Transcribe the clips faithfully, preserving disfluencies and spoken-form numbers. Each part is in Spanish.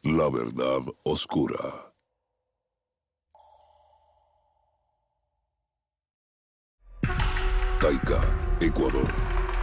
La verdad oscura. Taica, Ecuador.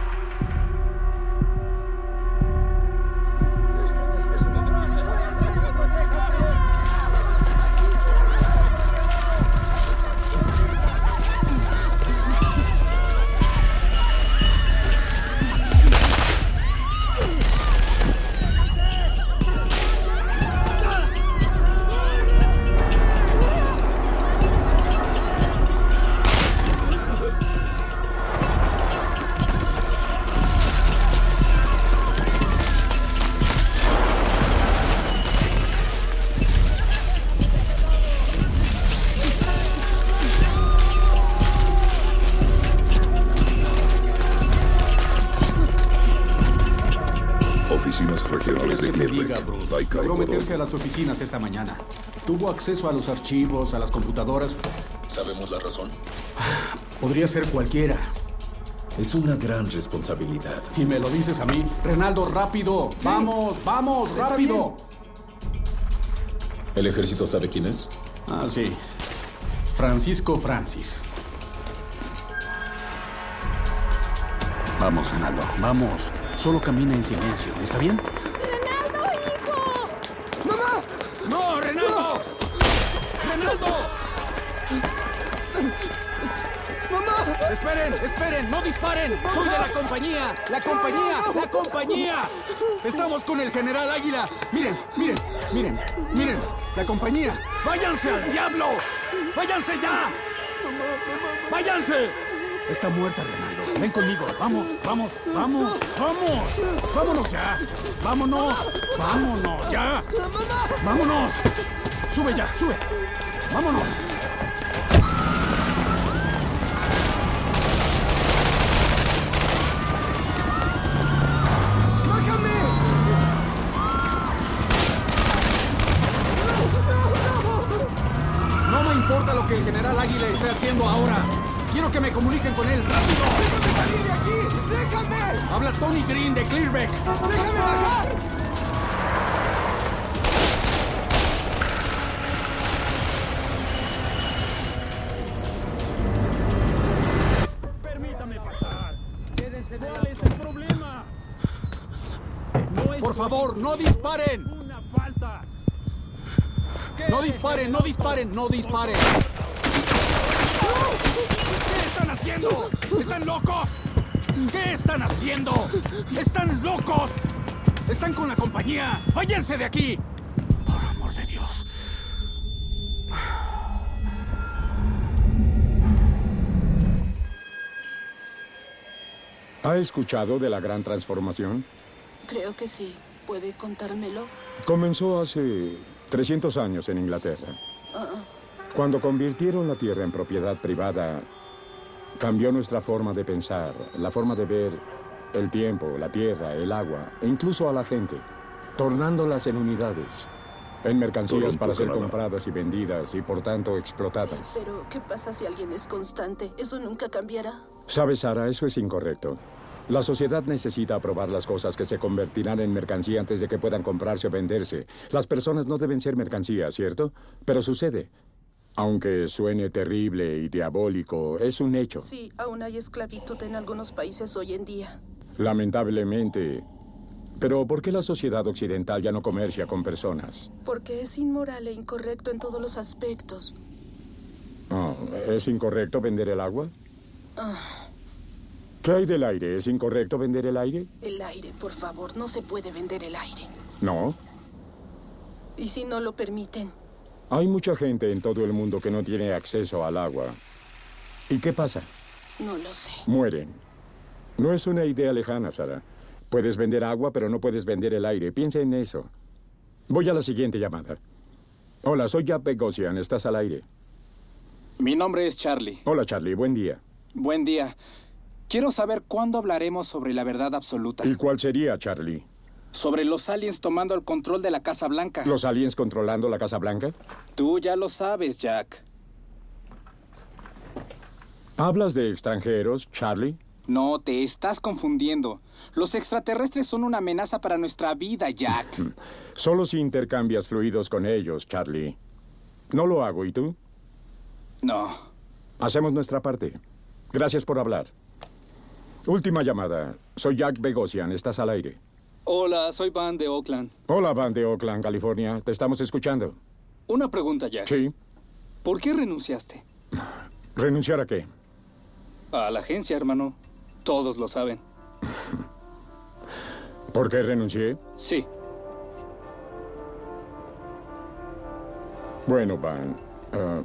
Oficinas regionales de Cleveland. Taica, Logró meterse Ecuador. a las oficinas esta mañana. Tuvo acceso a los archivos, a las computadoras. ¿Sabemos la razón? Podría ser cualquiera. Es una gran responsabilidad. Y me lo dices a mí. Renaldo, rápido. Sí. Vamos, vamos, Está rápido. ¿El ejército sabe quién es? Ah, sí. Francisco Francis. Vamos, Renaldo, vamos. Solo camina en silencio, ¿está bien? ¡Renaldo, hijo! ¡Mamá! ¡No, Renaldo! ¡Renaldo! ¡Mamá! ¡Esperen, esperen! ¡No disparen! ¡Soy de la compañía! ¡La compañía! No, no. ¡La compañía! Estamos con el general Águila. Miren, miren, miren, miren. La compañía. ¡Váyanse al diablo! ¡Váyanse ya! ¡Váyanse! Está muerta, Renaldo. Ven conmigo. Vamos, vamos, vamos, vamos. Vámonos ya. Vámonos. Vámonos ya. Vámonos. Sube ya, sube. Vámonos. ¡Bájame! No me importa lo que el general Águila esté haciendo ahora. Quiero que me comuniquen con él rápido. ¡Déjame salir de aquí! ¡Déjame! Habla Tony Green de Clearbeck. ¡Déjame bajar! Permítame pasar. Quédense. ¿Cuál es el problema? No es Por favor, no disparen. una falta. No disparen, no disparen, no disparen. ¿Qué están haciendo? ¿Están locos? ¿Qué están haciendo? ¡Están locos! ¡Están con la compañía! ¡Váyanse de aquí! Por amor de Dios. ¿Ha escuchado de la gran transformación? Creo que sí. ¿Puede contármelo? Comenzó hace trescientos años en Inglaterra. Ah, Cuando convirtieron la tierra en propiedad privada, cambió nuestra forma de pensar, la forma de ver el tiempo, la tierra, el agua, e incluso a la gente, tornándolas en unidades, en mercancías Toronto, para ser Canadá. compradas y vendidas y por tanto explotadas. sí, pero ¿qué pasa si alguien es constante? ¿Eso nunca cambiará? ¿Sabes, Sara? Eso es incorrecto. La sociedad necesita aprobar las cosas que se convertirán en mercancía antes de que puedan comprarse o venderse. Las personas no deben ser mercancía, ¿cierto? Pero sucede. Aunque suene terrible y diabólico, es un hecho. Sí, aún hay esclavitud en algunos países hoy en día. Lamentablemente. Pero ¿por qué la sociedad occidental ya no comercia con personas? Porque es inmoral e incorrecto en todos los aspectos. Oh, ¿es incorrecto vender el agua? Ah, ¿Qué hay del aire? ¿Es incorrecto vender el aire? el aire, por favor, no se puede vender el aire. No. ¿Y si no lo permiten? Hay mucha gente en todo el mundo que no tiene acceso al agua. ¿Y qué pasa? No lo sé. Mueren. No es una idea lejana, Sara. Puedes vender agua, pero no puedes vender el aire. Piensa en eso. Voy a la siguiente llamada. Hola, soy Jack Begosian. Estás al aire. Mi nombre es Charlie. Hola, Charlie. Buen día. Buen día. Quiero saber cuándo hablaremos sobre la verdad absoluta. ¿Y cuál sería, Charlie? Sobre los aliens tomando el control de la Casa Blanca. ¿Los aliens controlando la Casa Blanca? Tú ya lo sabes, Jack. ¿Hablas de extranjeros, Charlie? No, te estás confundiendo. Los extraterrestres son una amenaza para nuestra vida, Jack. Solo si intercambias fluidos con ellos, Charlie. No lo hago, ¿y tú? No. Hacemos nuestra parte. Gracias por hablar. Última llamada. Soy Jack Bogosian. Estás al aire. Hola, soy Van de Oakland. Hola, Van de Oakland, California. Te estamos escuchando. Una pregunta, Jack. Sí. ¿Por qué renunciaste? ¿Renunciar a qué? A la agencia, hermano. Todos lo saben. ¿Por qué renuncié? Sí. Bueno, Van. Uh,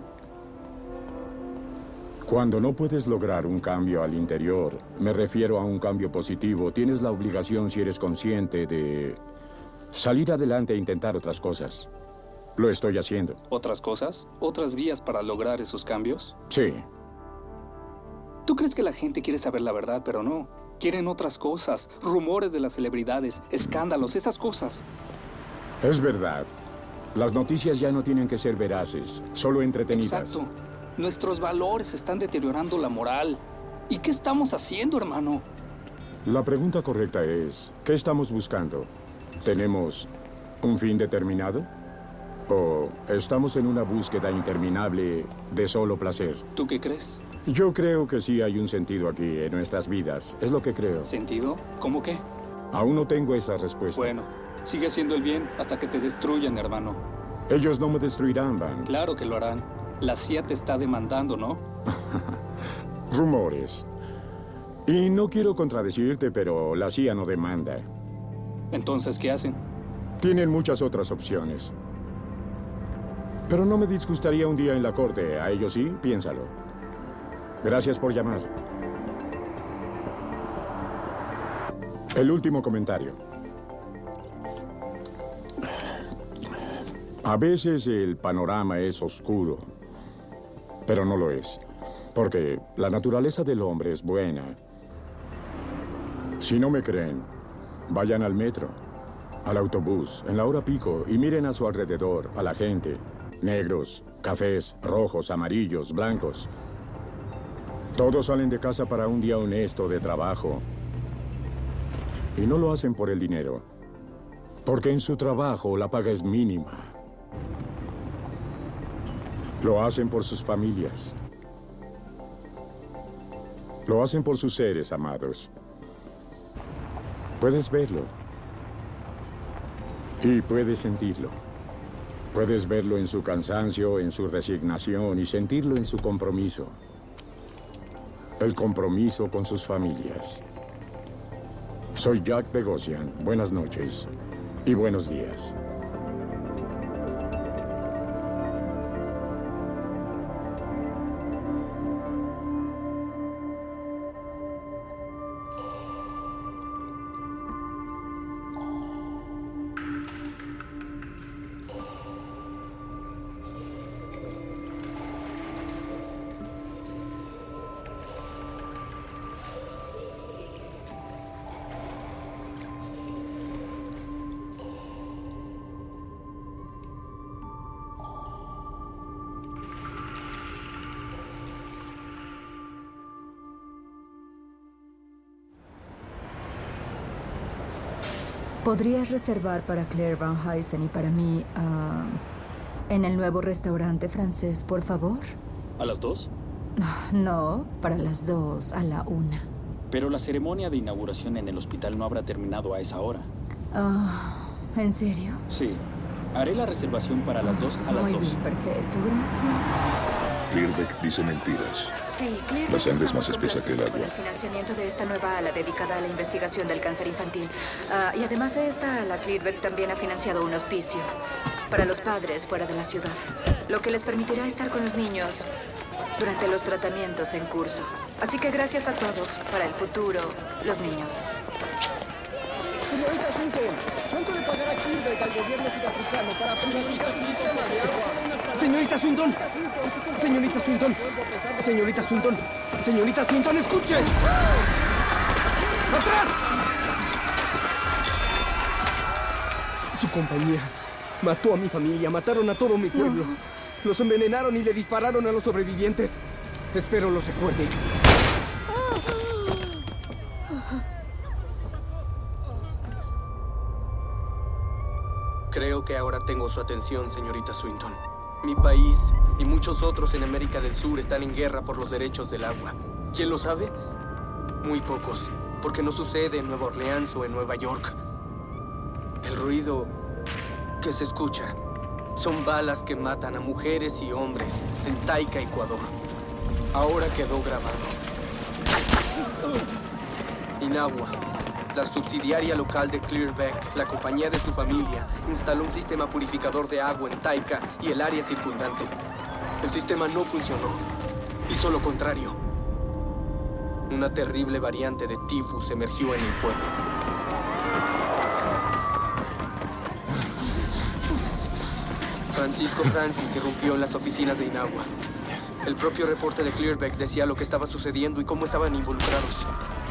cuando no puedes lograr un cambio al interior, me refiero a un cambio positivo, tienes la obligación, si eres consciente, de salir adelante e intentar otras cosas. Lo estoy haciendo. ¿Otras cosas? ¿Otras vías para lograr esos cambios? Sí. ¿Tú crees que la gente quiere saber la verdad, pero no? Quieren otras cosas, rumores de las celebridades, escándalos, esas cosas. Es verdad. Las noticias ya no tienen que ser veraces, solo entretenidas. Exacto. Nuestros valores están deteriorando la moral. ¿Y qué estamos haciendo, hermano? La pregunta correcta es, ¿qué estamos buscando? ¿Tenemos un fin determinado? ¿O estamos en una búsqueda interminable de solo placer? ¿Tú qué crees? Yo creo que sí hay un sentido aquí en nuestras vidas. Es lo que creo. ¿Sentido? ¿Cómo qué? Aún no tengo esa respuesta. Bueno, sigue haciendo el bien hasta que te destruyan, hermano. Ellos no me destruirán, Van. Claro que lo harán. La C I A te está demandando, ¿no? Rumores. Y no quiero contradecirte, pero la C I A no demanda. Entonces, ¿qué hacen? Tienen muchas otras opciones. Pero no me disgustaría un día en la corte. A ellos sí, piénsalo. Gracias por llamar. El último comentario. A veces el panorama es oscuro, pero no lo es, porque la naturaleza del hombre es buena. Si no me creen, vayan al metro, al autobús, en la hora pico, y miren a su alrededor, a la gente. Negros, cafés, rojos, amarillos, blancos. Todos salen de casa para un día honesto de trabajo. Y no lo hacen por el dinero, porque en su trabajo la paga es mínima. Lo hacen por sus familias. Lo hacen por sus seres amados. Puedes verlo. Y puedes sentirlo. Puedes verlo en su cansancio, en su resignación y sentirlo en su compromiso. El compromiso con sus familias. Soy Jack Bogosian. Buenas noches y buenos días. ¿Podrías reservar para Claire Van Huysen y para mí uh, en el nuevo restaurante francés, por favor? ¿A las dos? No, para las dos, a la una. Pero la ceremonia de inauguración en el hospital no habrá terminado a esa hora. Uh, ¿En serio? Sí. Haré la reservación para las dos a las Muy dos. Muy bien, perfecto. Gracias. Clearbeck dice mentiras. Sí, Clearbeck La sangre es está más muy espesa que el complacido agua. con el financiamiento de esta nueva ala dedicada a la investigación del cáncer infantil. Ah, y además de esta ala, Clearbeck también ha financiado un hospicio para los padres fuera de la ciudad, lo que les permitirá estar con los niños durante los tratamientos en curso. Así que gracias a todos, para el futuro, los niños. Señorita Swinton, ¿cuánto le pagará Clearbeck al gobierno sudafricano para privatizar su sistema de agua? Señorita Swinton, señorita Swinton, señorita Swinton, señorita Swinton, escuche. ¡Atrás! Su compañía mató a mi familia, mataron a todo mi pueblo. No. Los envenenaron y le dispararon a los sobrevivientes. Espero los recuerde. bueno que ahora tengo su atención, señorita Swinton. Mi país y muchos otros en América del Sur están en guerra por los derechos del agua. ¿Quién lo sabe? Muy pocos, porque no sucede en Nueva Orleans o en Nueva York. El ruido que se escucha son balas que matan a mujeres y hombres en Taica, Ecuador. Ahora quedó grabado. Inagua, la subsidiaria local de Clearbeck, la compañía de su familia, instaló un sistema purificador de agua en Taica y el área circundante. El sistema no funcionó. Hizo lo contrario. Una terrible variante de tifus emergió en el pueblo. Francisco Francis irrumpió en las oficinas de Inagua. El propio reporte de Clearbeck decía lo que estaba sucediendo y cómo estaban involucrados.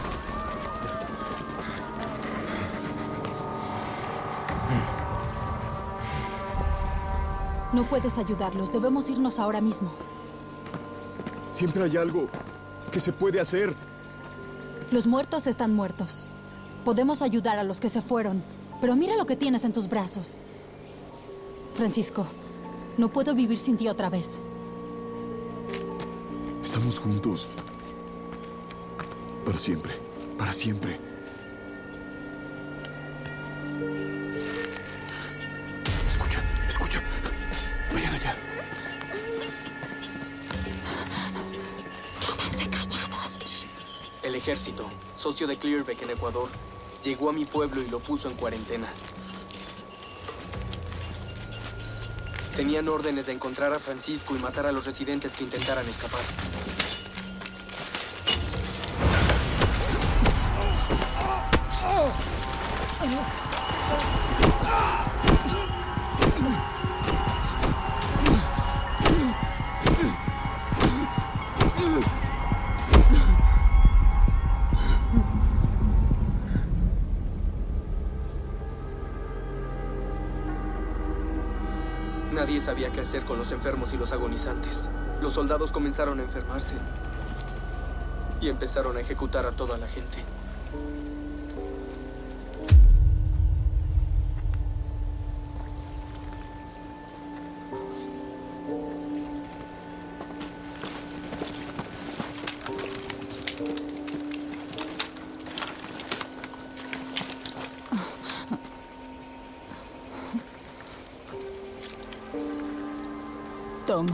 No puedes ayudarlos. Debemos irnos ahora mismo. Siempre hay algo que se puede hacer. Los muertos están muertos. Podemos ayudar a los que se fueron, pero mira lo que tienes en tus brazos. Francisco, no puedo vivir sin ti otra vez. Estamos juntos. Para siempre. Para siempre. Escucha, escucha. Vayan allá. Quédense callados. El ejército, socio de Clearbeck en Ecuador, llegó a mi pueblo y lo puso en cuarentena. Tenían órdenes de encontrar a Francisco y matar a los residentes que intentaran escapar. Nadie sabía qué hacer con los enfermos y los agonizantes. Los soldados comenzaron a enfermarse y empezaron a ejecutar a toda la gente. Toma.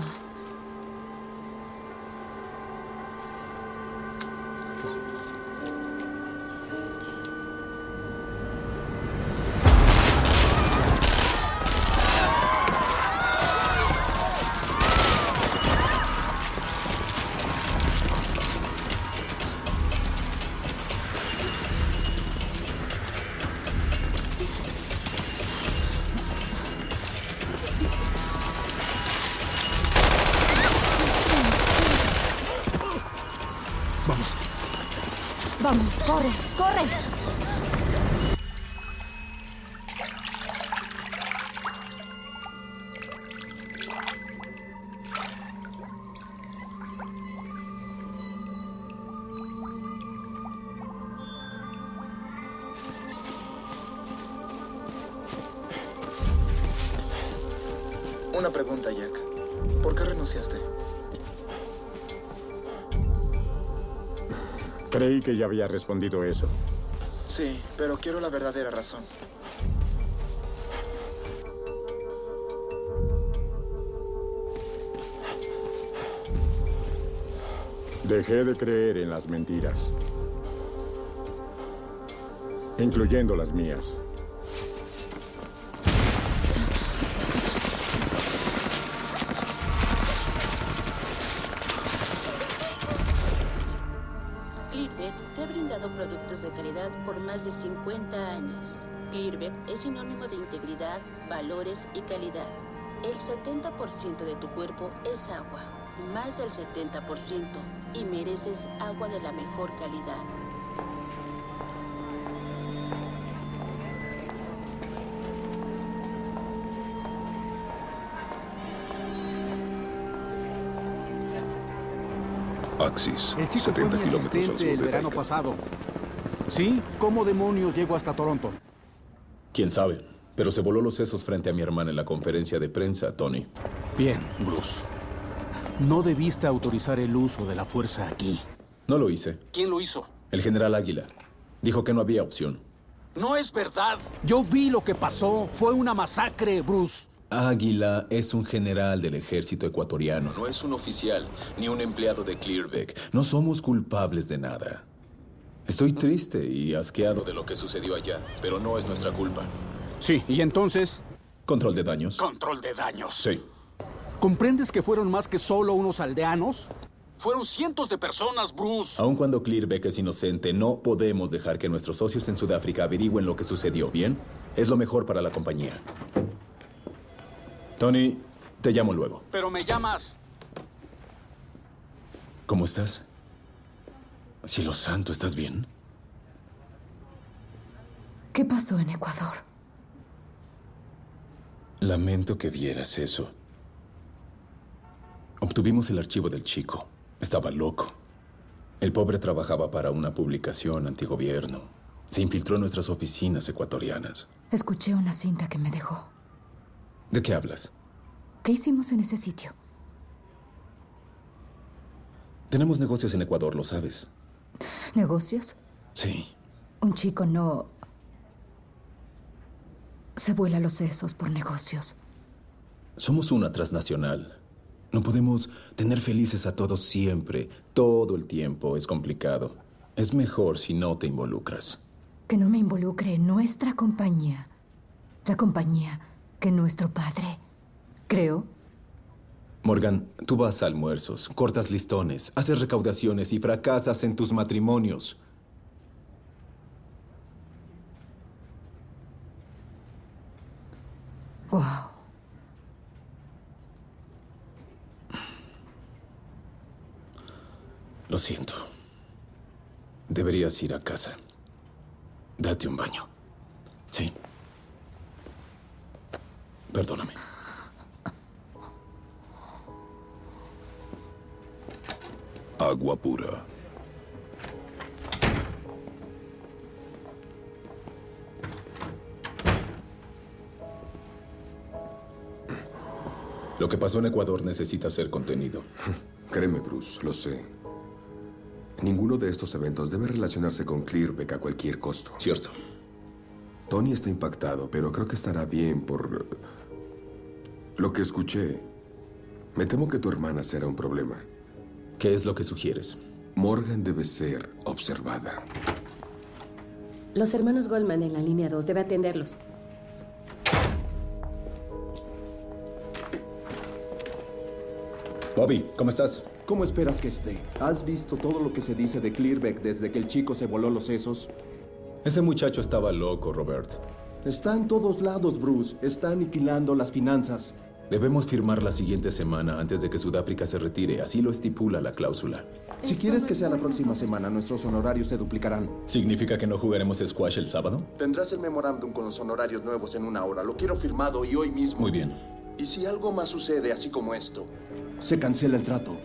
Vamos, corre, corre. Una pregunta, Jack. ¿Por qué renunciaste? Creí que ya había respondido eso. Sí, pero quiero la verdadera razón. Dejé de creer en las mentiras, incluyendo las mías. Clearbeck te ha brindado productos de calidad por más de cincuenta años. Clearbeck es sinónimo de integridad, valores y calidad. El setenta por ciento de tu cuerpo es agua, más del setenta por ciento, y mereces agua de la mejor calidad. Axis, El chico fue mi asistente el verano pasado. ¿Sí? ¿Cómo demonios llego hasta Toronto? ¿Quién sabe? Pero se voló los sesos frente a mi hermana en la conferencia de prensa, Tony. Bien, Bruce. No debiste autorizar el uso de la fuerza aquí. No lo hice. ¿Quién lo hizo? El general Águila. Dijo que no había opción. No es verdad. Yo vi lo que pasó. Fue una masacre, Bruce. Águila es un general del ejército ecuatoriano. No es un oficial, ni un empleado de Clearview. No somos culpables de nada. Estoy triste y asqueado de lo que sucedió allá, pero no es nuestra culpa. Sí, ¿y entonces? Control de daños. Control de daños. Sí. ¿Comprendes que fueron más que solo unos aldeanos? Fueron cientos de personas, Bruce. Aun cuando Clearview es inocente, no podemos dejar que nuestros socios en Sudáfrica averigüen lo que sucedió, ¿bien? Es lo mejor para la compañía. Tony, te llamo luego. Pero me llamas. ¿Cómo estás? Cielo santo, ¿estás bien? ¿Qué pasó en Ecuador? Lamento que vieras eso. Obtuvimos el archivo del chico. Estaba loco. El pobre trabajaba para una publicación antigobierno. Se infiltró en nuestras oficinas ecuatorianas. Escuché una cinta que me dejó. ¿De qué hablas? ¿Qué hicimos en ese sitio? Tenemos negocios en Ecuador, lo sabes. ¿Negocios? Sí. Un chico no se vuela los sesos por negocios. Somos una transnacional. No podemos tener felices a todos siempre, todo el tiempo. Es complicado. Es mejor si no te involucras. Que no me involucre en nuestra compañía. La compañía que nuestro padre creó. Morgan, tú vas a almuerzos, cortas listones, haces recaudaciones y fracasas en tus matrimonios. Wow. Lo siento. Deberías ir a casa. Date un baño. Sí. Perdóname. Agua pura. Lo que pasó en Ecuador necesita ser contenido. Créeme, Bruce, lo sé. Ninguno de estos eventos debe relacionarse con Clearview a cualquier costo. Cierto. Tony está impactado, pero creo que estará bien por lo que escuché. Me temo que tu hermana será un problema. ¿Qué es lo que sugieres? Morgan debe ser observada. Los hermanos Goldman en la línea dos. Debe atenderlos. Bobby, ¿cómo estás? ¿Cómo esperas que esté? ¿Has visto todo lo que se dice de Clearview desde que el chico se voló los sesos? Ese muchacho estaba loco, Robert. Está en todos lados, Bruce. Está aniquilando las finanzas. Debemos firmar la siguiente semana antes de que Sudáfrica se retire. Así lo estipula la cláusula. Si quieres que sea la próxima semana, nuestros honorarios se duplicarán. ¿Significa que no jugaremos squash el sábado? Tendrás el memorándum con los honorarios nuevos en una hora. Lo quiero firmado y hoy mismo. Muy bien. Y si algo más sucede, así como esto, se cancela el trato.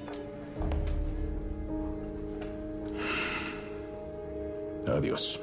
Adiós.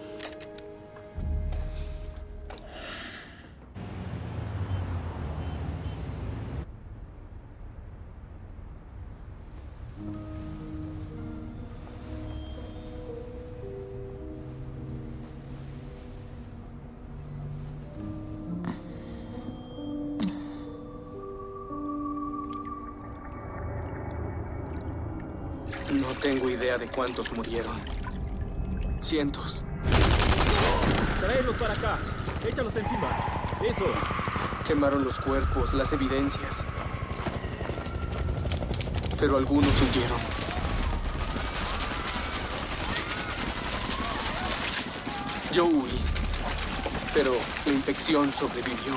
No tengo idea de cuántos murieron. Cientos. Tráelos para acá. Échalos encima. Eso. Quemaron los cuerpos, las evidencias. Pero algunos huyeron. Yo huí. Pero la infección sobrevivió.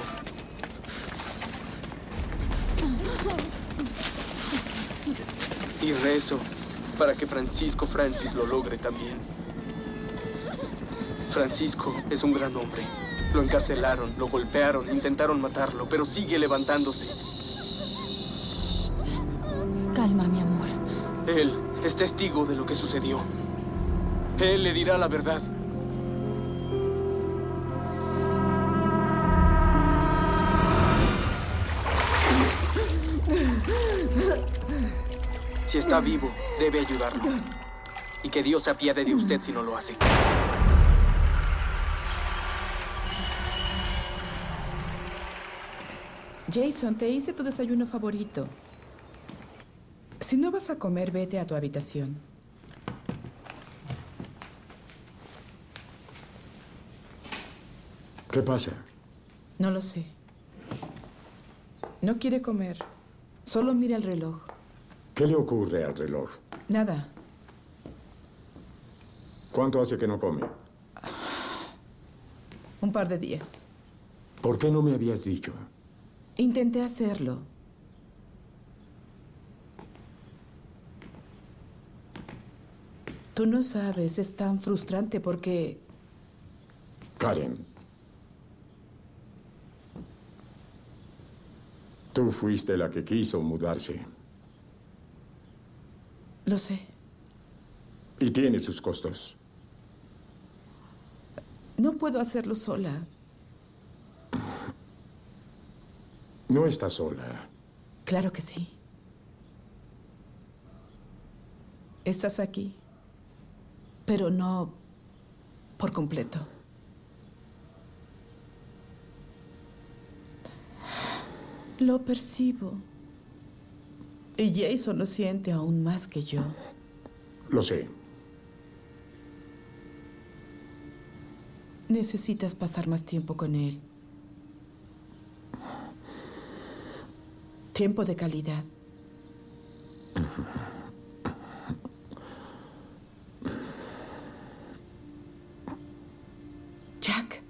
Y rezo para que Francisco Francis lo logre también. Francisco es un gran hombre. Lo encarcelaron, lo golpearon, intentaron matarlo, pero sigue levantándose. Calma, mi amor. Él es testigo de lo que sucedió. Él le dirá la verdad. Si está vivo, debe ayudarlo. Y que Dios se apiade de usted si no lo hace. Jason, te hice tu desayuno favorito. Si no vas a comer, vete a tu habitación. ¿Qué pasa? No lo sé. No quiere comer. Solo mira el reloj. ¿Qué le ocurre al reloj? Nada. ¿Cuánto hace que no come? Un par de días. ¿Por qué no me habías dicho? Intenté hacerlo. Tú no sabes, es tan frustrante porque... Karen. Tú fuiste la que quiso mudarse. Lo sé. Y tiene sus costos. No puedo hacerlo sola. No estás sola. Claro que sí. Estás aquí, pero no por completo. Lo percibo. Y Jason lo siente aún más que yo. Lo sé. Necesitas pasar más tiempo con él. Tiempo de calidad. Jack.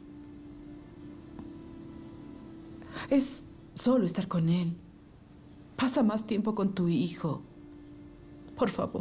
Es solo estar con él. Pasa más tiempo con tu hijo. Por favor.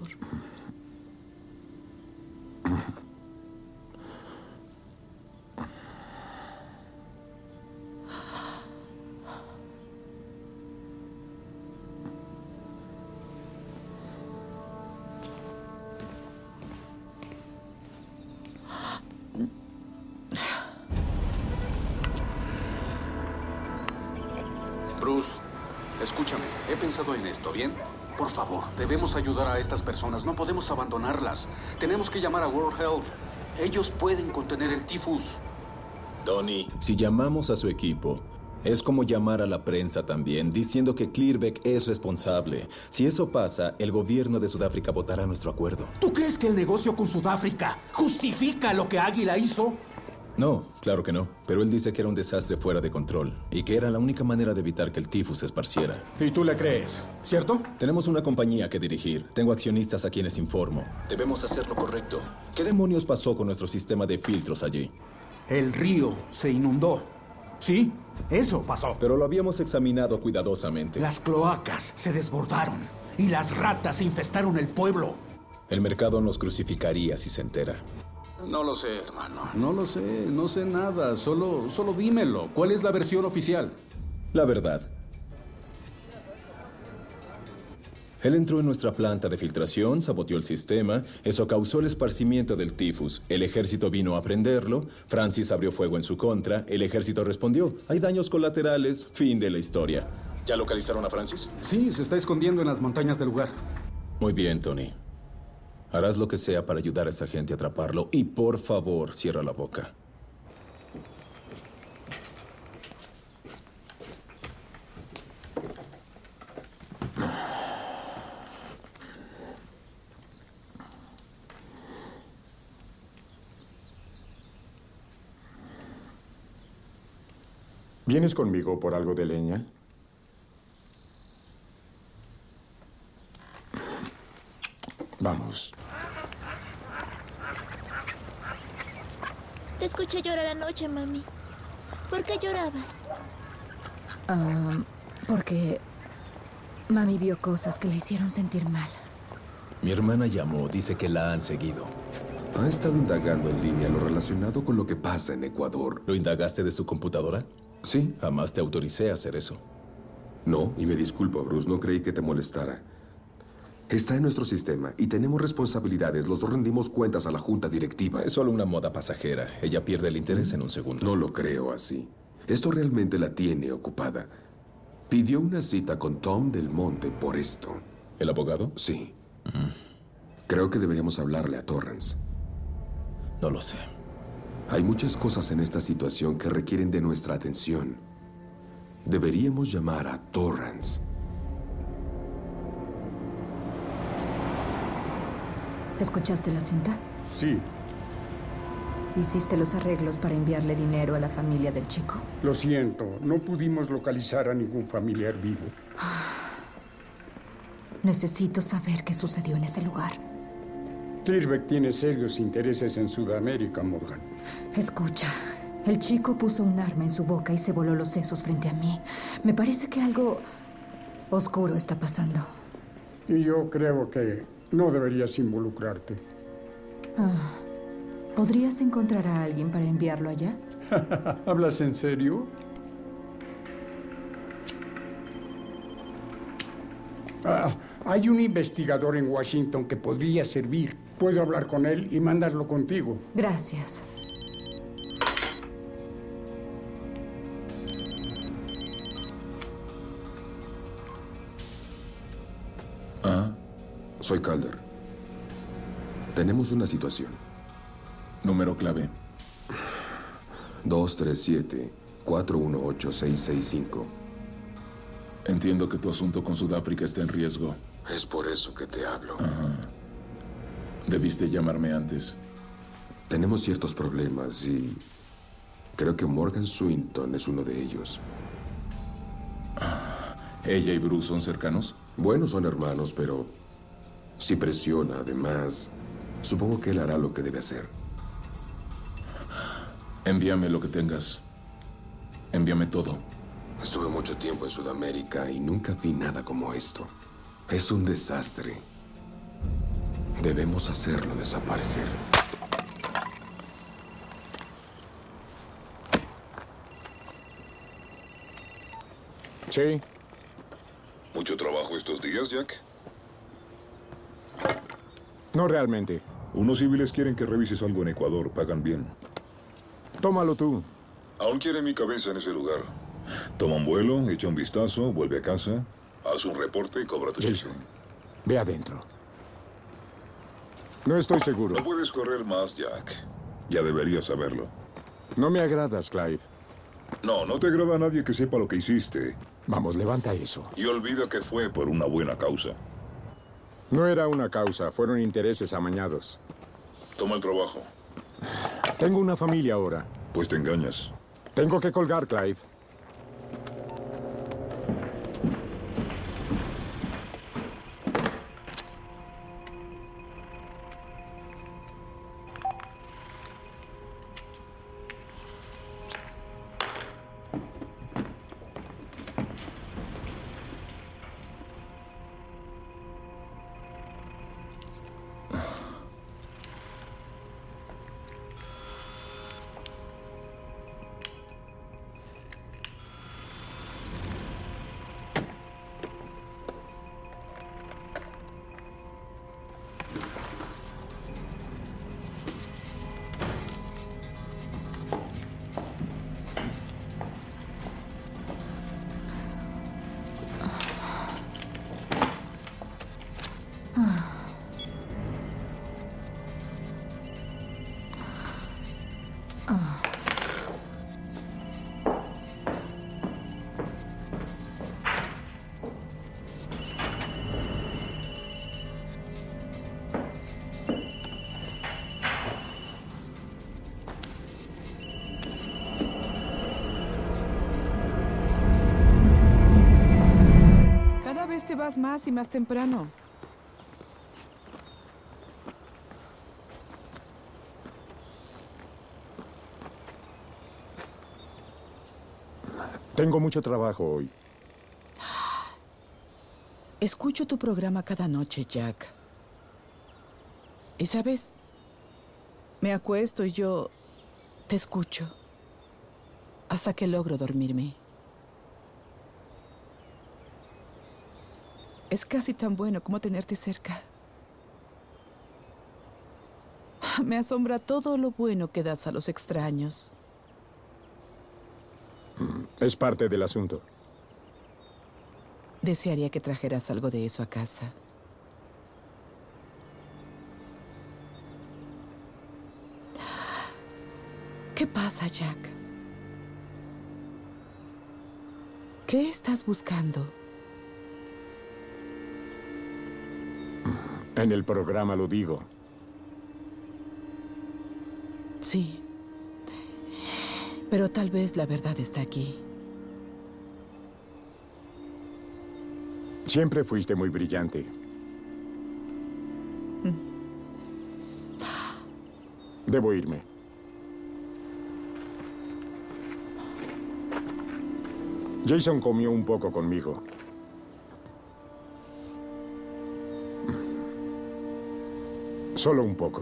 Bruce, escúchame. He pensado en esto, ¿bien? Por favor, debemos ayudar a estas personas. No podemos abandonarlas. Tenemos que llamar a World Health. Ellos pueden contener el tifus. Tony, si llamamos a su equipo, es como llamar a la prensa también, diciendo que Clearbeck es responsable. Si eso pasa, el gobierno de Sudáfrica votará nuestro acuerdo. ¿Tú crees que el negocio con Sudáfrica justifica lo que Águila hizo? No, claro que no. Pero él dice que era un desastre fuera de control y que era la única manera de evitar que el tifus se esparciera. ¿Y tú le crees? ¿Cierto? Tenemos una compañía que dirigir. Tengo accionistas a quienes informo. Debemos hacer lo correcto. ¿Qué demonios pasó con nuestro sistema de filtros allí? El río se inundó. Sí, eso pasó. Pero lo habíamos examinado cuidadosamente. Las cloacas se desbordaron y las ratas infestaron el pueblo. El mercado nos crucificaría si se entera. No lo sé, hermano. No lo sé, no sé nada. Solo, solo dímelo. ¿Cuál es la versión oficial? La verdad. Él entró en nuestra planta de filtración, saboteó el sistema, eso causó el esparcimiento del tifus. El ejército vino a prenderlo, Francis abrió fuego en su contra, el ejército respondió. Hay daños colaterales, fin de la historia. ¿Ya localizaron a Francis? Sí, se está escondiendo en las montañas del lugar. Muy bien, Tony. Harás lo que sea para ayudar a esa gente a atraparlo y, por favor, cierra la boca. ¿Vienes conmigo por algo de leña? Vamos. Te escuché llorar anoche, mami. ¿Por qué llorabas? Um, porque mami vio cosas que le hicieron sentir mal. Mi hermana llamó, dice que la han seguido. Ha estado indagando en línea lo relacionado con lo que pasa en Ecuador. ¿Lo indagaste de su computadora? Sí. Jamás te autoricé a hacer eso. No, y me disculpo, Bruce, no creí que te molestara. Está en nuestro sistema y tenemos responsabilidades. Los dos rendimos cuentas a la junta directiva. Es solo una moda pasajera. Ella pierde el interés en un segundo. No lo creo así. Esto realmente la tiene ocupada. Pidió una cita con Tom Del Monte por esto. ¿El abogado? Sí. Mm. Creo que deberíamos hablarle a Torrance. No lo sé. Hay muchas cosas en esta situación que requieren de nuestra atención. Deberíamos llamar a Torrance. ¿Escuchaste la cinta? Sí. ¿Hiciste los arreglos para enviarle dinero a la familia del chico? Lo siento, no pudimos localizar a ningún familiar vivo. Necesito saber qué sucedió en ese lugar. Clearbeck tiene serios intereses en Sudamérica, Morgan. Escucha, el chico puso un arma en su boca y se voló los sesos frente a mí. Me parece que algo oscuro está pasando. Y yo creo que no deberías involucrarte. Ah. ¿Podrías encontrar a alguien para enviarlo allá? ¿Hablas en serio? Ah, hay un investigador en Washington que podría servir. Puedo hablar con él y mandarlo contigo. Gracias. Ah, soy Calder. Tenemos una situación. Número clave. dos tres siete, cuatro uno ocho, seis seis cinco. Entiendo que tu asunto con Sudáfrica está en riesgo. Es por eso que te hablo. Ajá. Debiste llamarme antes. Tenemos ciertos problemas y creo que Morgan Swinton es uno de ellos. Ah, ¿ella y Bruce son cercanos? Bueno, son hermanos, pero si presiona, además, supongo que él hará lo que debe hacer. Envíame lo que tengas. Envíame todo. Estuve mucho tiempo en Sudamérica y nunca vi nada como esto. Es un desastre. Debemos hacerlo desaparecer. Sí. ¿Mucho trabajo estos días, Jack? No realmente. Unos civiles quieren que revises algo en Ecuador. Pagan bien. Tómalo tú. Aún quiere mi cabeza en ese lugar. Toma un vuelo, echa un vistazo, vuelve a casa, haz un reporte y cobra tu cheque. Ve adentro. No estoy seguro. No puedes correr más, Jack. Ya deberías saberlo. No me agradas, Clive. No, no te agrada a nadie que sepa lo que hiciste. Vamos, levanta eso. Y olvida que fue por una buena causa. No era una causa, fueron intereses amañados. Toma el trabajo. Tengo una familia ahora. Pues te engañas. Tengo que colgar, Clive. Te vas más y más temprano. Tengo mucho trabajo hoy. Escucho tu programa cada noche, Jack. Y sabes, me acuesto y yo te escucho hasta que logro dormirme. Es casi tan bueno como tenerte cerca. Me asombra todo lo bueno que das a los extraños. Es parte del asunto. Desearía que trajeras algo de eso a casa. ¿Qué pasa, Jack? ¿Qué estás buscando? En el programa lo digo. Sí. Pero tal vez la verdad está aquí. Siempre fuiste muy brillante. Debo irme. Jason comió un poco conmigo. Solo un poco.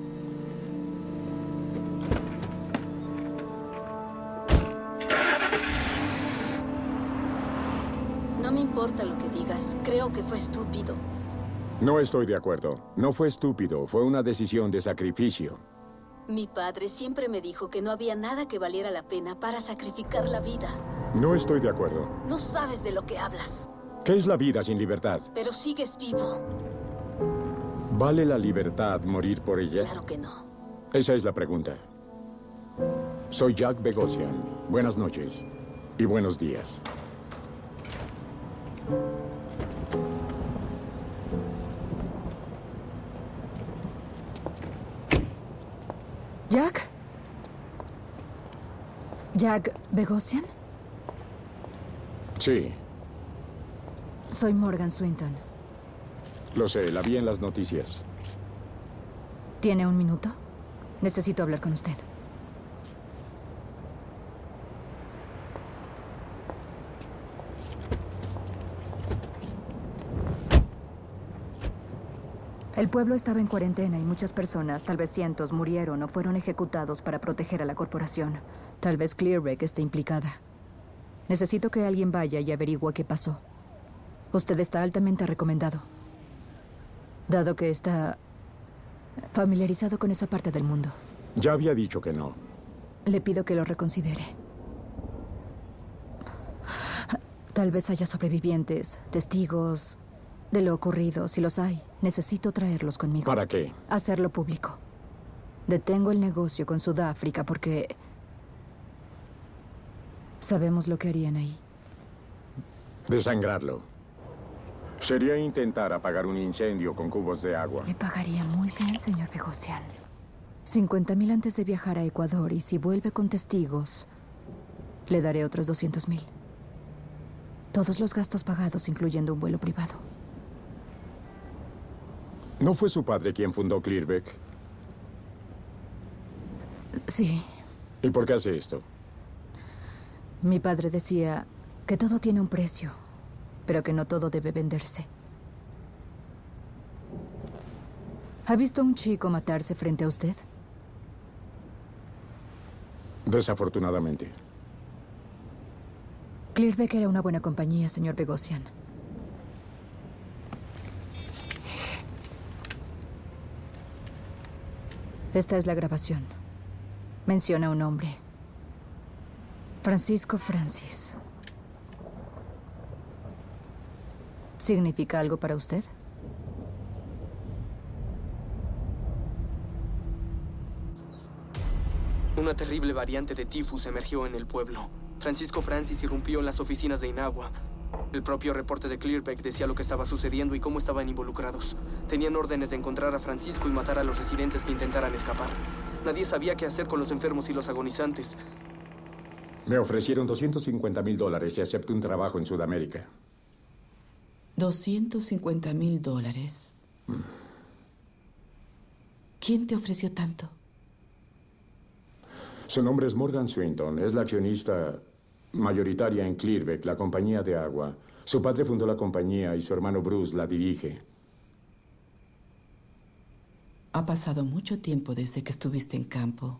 No me importa lo que digas. Creo que fue estúpido. No estoy de acuerdo. No fue estúpido. Fue una decisión de sacrificio. Mi padre siempre me dijo que no había nada que valiera la pena para sacrificar la vida. No estoy de acuerdo. No sabes de lo que hablas. ¿Qué es la vida sin libertad? Pero sigues vivo. ¿Vale la libertad morir por ella? Claro que no. Esa es la pregunta. Soy Jack Bogosian. Buenas noches y buenos días. ¿Jack? ¿Jack Bogosian? Sí, Soy Morgan Swinton. lo sé, la vi en las noticias. ¿Tiene un minuto? Necesito hablar con usted. El pueblo estaba en cuarentena y muchas personas, tal vez cientos, murieron o fueron ejecutados para proteger a la corporación. Tal vez Clearbreak esté implicada. Necesito que alguien vaya y averigüe qué pasó. Usted está altamente recomendado, dado que está familiarizado con esa parte del mundo. Ya había dicho que no. Le pido que lo reconsidere. Tal vez haya sobrevivientes, testigos de lo ocurrido. Si los hay, necesito traerlos conmigo. ¿Para qué? Hacerlo público. Detengo el negocio con Sudáfrica porque sabemos lo que harían ahí. Desangrarlo. Sería intentar apagar un incendio con cubos de agua. Le pagaría muy bien, señor Bogosian. cincuenta mil antes de viajar a Ecuador, y si vuelve con testigos, le daré otros doscientos mil. Todos los gastos pagados, incluyendo un vuelo privado. ¿No fue su padre quien fundó Clearbreak? Sí. ¿Y por qué hace esto? Mi padre decía que todo tiene un precio, pero que no todo debe venderse. ¿Ha visto a un chico matarse frente a usted? Desafortunadamente. Clearbreak era una buena compañía, señor Bogosian. Esta es la grabación. Menciona un hombre. Francisco Francis. ¿Significa algo para usted? Una terrible variante de tifus emergió en el pueblo. Francisco Francis irrumpió en las oficinas de Inagua. El propio reporte de Clearbreak decía lo que estaba sucediendo y cómo estaban involucrados. Tenían órdenes de encontrar a Francisco y matar a los residentes que intentaran escapar. Nadie sabía qué hacer con los enfermos y los agonizantes. Me ofrecieron doscientos cincuenta mil dólares y acepto un trabajo en Sudamérica. doscientos cincuenta mil dólares. ¿Quién te ofreció tanto? Su nombre es Morgan Swinton. Es la accionista mayoritaria en Clearbreak, la compañía de agua. Su padre fundó la compañía y su hermano Bruce la dirige. Ha pasado mucho tiempo desde que estuviste en campo.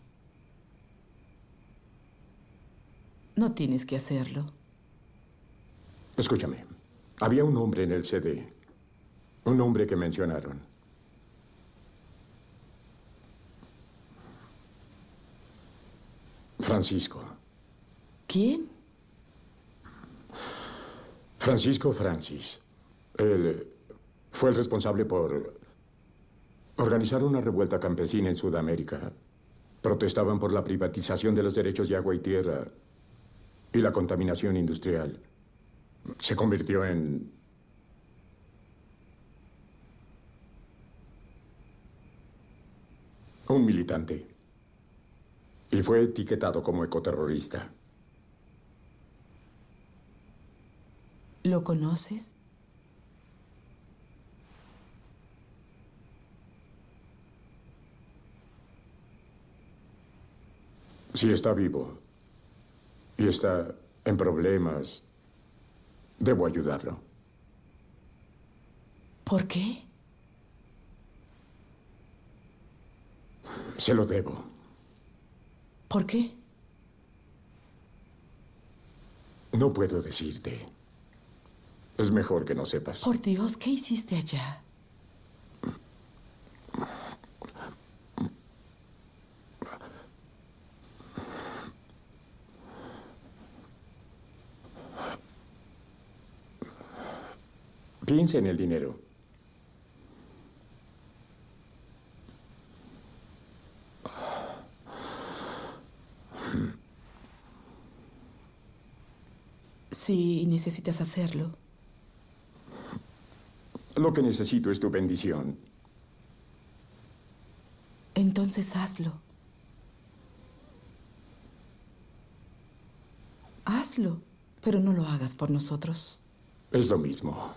No tienes que hacerlo. Escúchame. Había un hombre en el C D. Un hombre que mencionaron. Francisco. ¿Quién? Francisco Francis. Él fue el responsable por organizar una revuelta campesina en Sudamérica. Protestaban por la privatización de los derechos de agua y tierra y la contaminación industrial. Se convirtió en un militante y fue etiquetado como ecoterrorista. ¿Lo conoces? Si está vivo y está en problemas, debo ayudarlo. ¿Por qué? Se lo debo. ¿Por qué? No puedo decirte. Es mejor que no sepas. Por Dios, ¿qué hiciste allá? Piensa en el dinero. Si necesitas hacerlo. Lo que necesito es tu bendición. Entonces hazlo. Hazlo, pero no lo hagas por nosotros. Es lo mismo.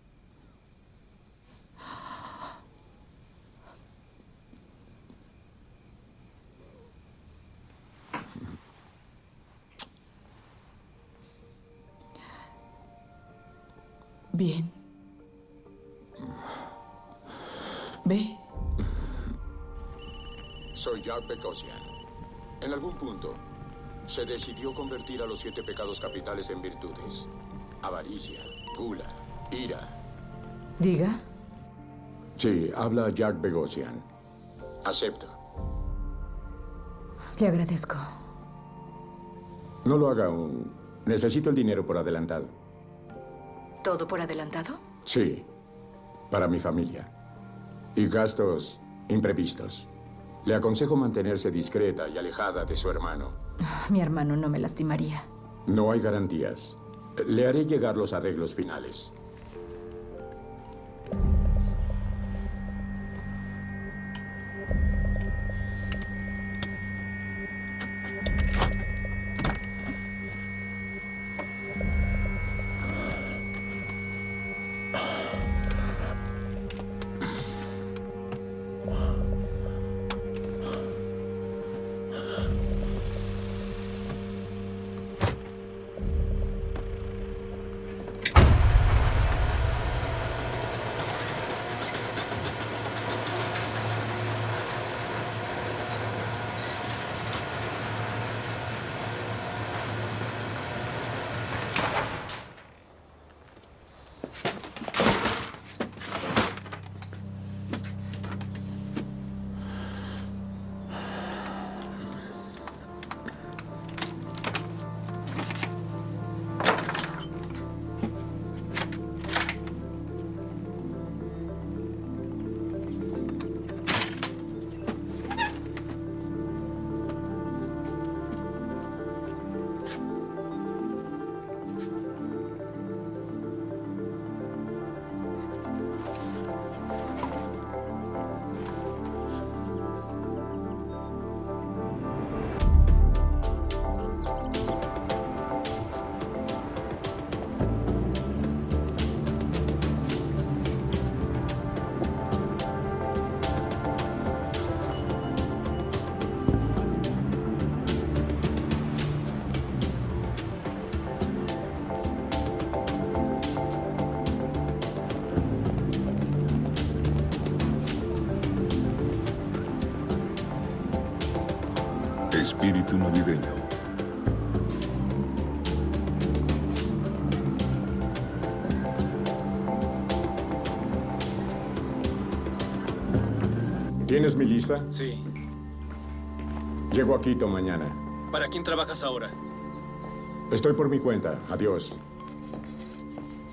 Bien. Ve. Soy Jack Begosian. En algún punto, se decidió convertir a los siete pecados capitales en virtudes. Avaricia, gula, ira. Diga. Sí, habla Jack Begosian. Acepto. Le agradezco. No lo haga aún. Necesito el dinero por adelantado. ¿Todo por adelantado? Sí, para mi familia. Y gastos imprevistos. Le aconsejo mantenerse discreta y alejada de su hermano. Mi hermano no me lastimaría. No hay garantías. Le haré llegar los arreglos finales. Espíritu navideño. ¿Tienes mi lista? Sí. Llego a Quito mañana. ¿Para quién trabajas ahora? Estoy por mi cuenta. Adiós.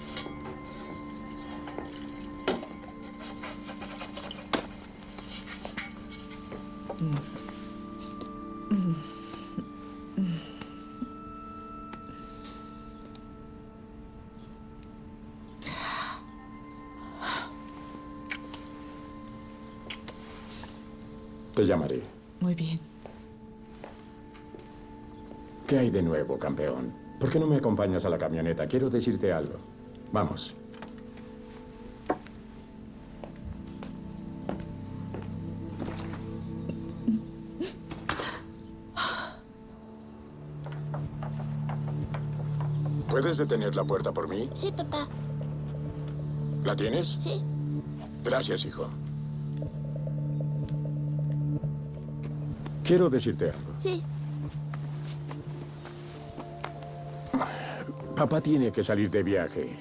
Te llamaré. Muy bien. ¿Qué hay de nuevo, campeón? ¿Por qué no me acompañas a la camioneta? Quiero decirte algo. Vamos. ¿Puedes detener la puerta por mí? Sí, papá. ¿La tienes? Sí. Gracias, hijo. Quiero decirte algo. Sí. Papá tiene que salir de viaje.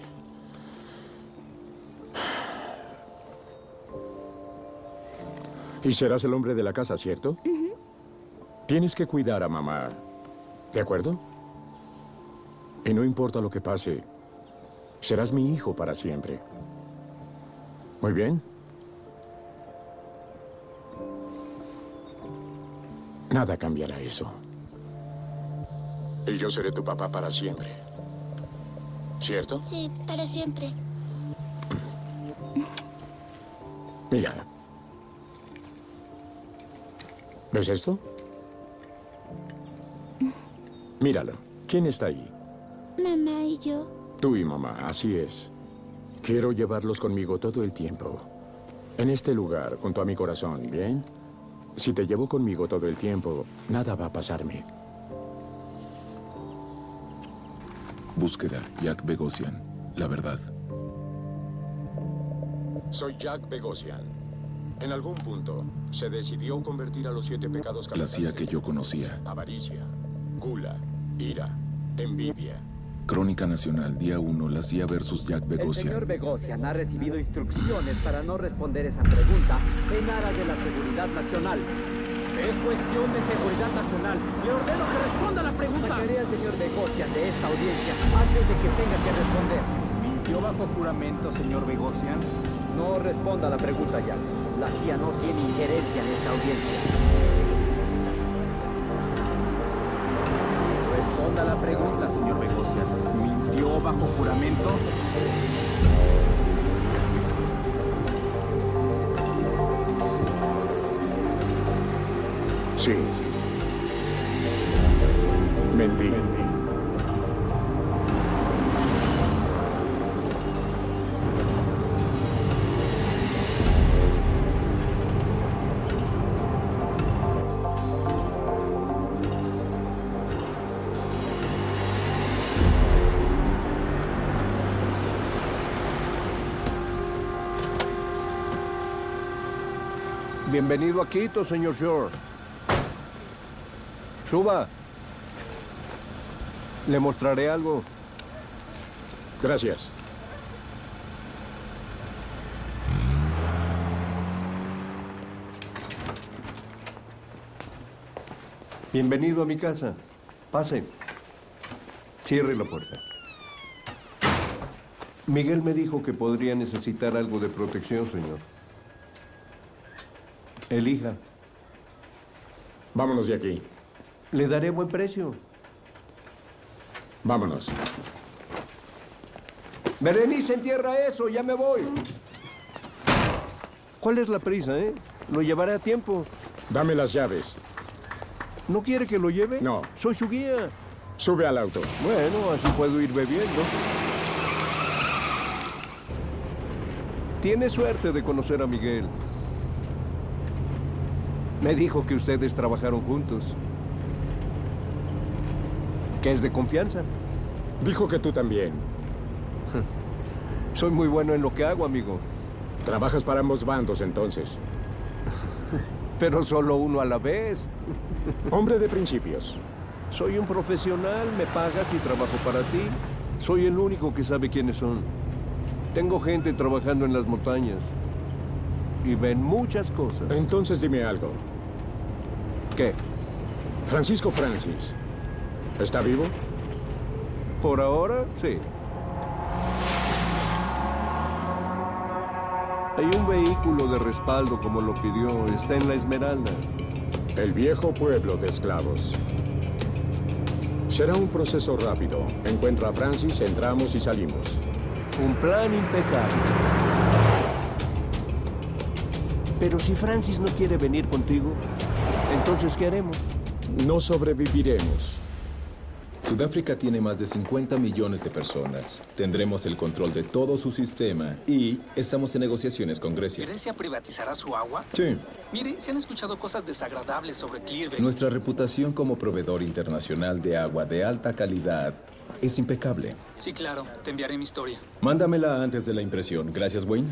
Y serás el hombre de la casa, ¿cierto? Uh-huh. Tienes que cuidar a mamá. ¿De acuerdo? Y no importa lo que pase, serás mi hijo para siempre. ¿Muy bien? Nada cambiará eso. Y yo seré tu papá para siempre. ¿Cierto? Sí, para siempre. Mira. ¿Ves esto? Míralo. ¿Quién está ahí? Mamá y yo. Tú y mamá, así es. Quiero llevarlos conmigo todo el tiempo. En este lugar, junto a mi corazón, ¿bien? Si te llevo conmigo todo el tiempo, nada va a pasarme. Búsqueda, Jack Bogosian. La verdad. Soy Jack Bogosian. En algún punto, se decidió convertir a los siete pecados La C I A que yo conocía. Avaricia, gula, ira, envidia. Crónica Nacional, día uno, la C I A versus Jack Bogosian. El señor Bogosian ha recibido instrucciones para no responder esa pregunta en aras de la seguridad nacional. Es cuestión de seguridad nacional. Le ordeno que responda la pregunta. Sacaré al señor Bogosian de esta audiencia antes de que tenga que responder. ¿Mintió bajo juramento, señor Bogosian? No responda a la pregunta ya. La C I A no tiene injerencia en esta audiencia. Responda a la pregunta, señor Bogosian. ¿Mintió bajo juramento? Sí. Mentí. Mentí. Bienvenido a Quito, señor Shore. Suba. Le mostraré algo. Gracias. Bienvenido a mi casa. Pase. Cierre la puerta. Miguel me dijo que podría necesitar algo de protección, señor. Elija. Vámonos de aquí. Le daré buen precio. Vámonos. Berenice, entierra eso, ya me voy. ¿Cuál es la prisa, eh? Lo llevaré a tiempo. Dame las llaves. ¿No quiere que lo lleve? No. Soy su guía. Sube al auto. Bueno, así puedo ir bebiendo. Tiene suerte de conocer a Miguel. Me dijo que ustedes trabajaron juntos. ¿Que es de confianza? Dijo que tú también. Soy muy bueno en lo que hago, amigo. Trabajas para ambos bandos, entonces. Pero solo uno a la vez. Hombre de principios. Soy un profesional, me pagas y trabajo para ti. Soy el único que sabe quiénes son. Tengo gente trabajando en las montañas. Y ven muchas cosas. Entonces dime algo. ¿Qué? Francisco Francis. ¿Está vivo? Por ahora, sí. Hay un vehículo de respaldo como lo pidió. Está en la Esmeralda. El viejo pueblo de esclavos. Será un proceso rápido. Encuentra a Francis, entramos y salimos. Un plan impecable. Pero si Francis no quiere venir contigo, entonces ¿qué haremos? No sobreviviremos. Sudáfrica tiene más de cincuenta millones de personas. Tendremos el control de todo su sistema y estamos en negociaciones con Grecia. ¿Grecia privatizará su agua? Sí. Mire, se han escuchado cosas desagradables sobre Clearview. Nuestra reputación como proveedor internacional de agua de alta calidad es impecable. Sí, claro. Te enviaré mi historia. Mándamela antes de la impresión. Gracias, Wayne.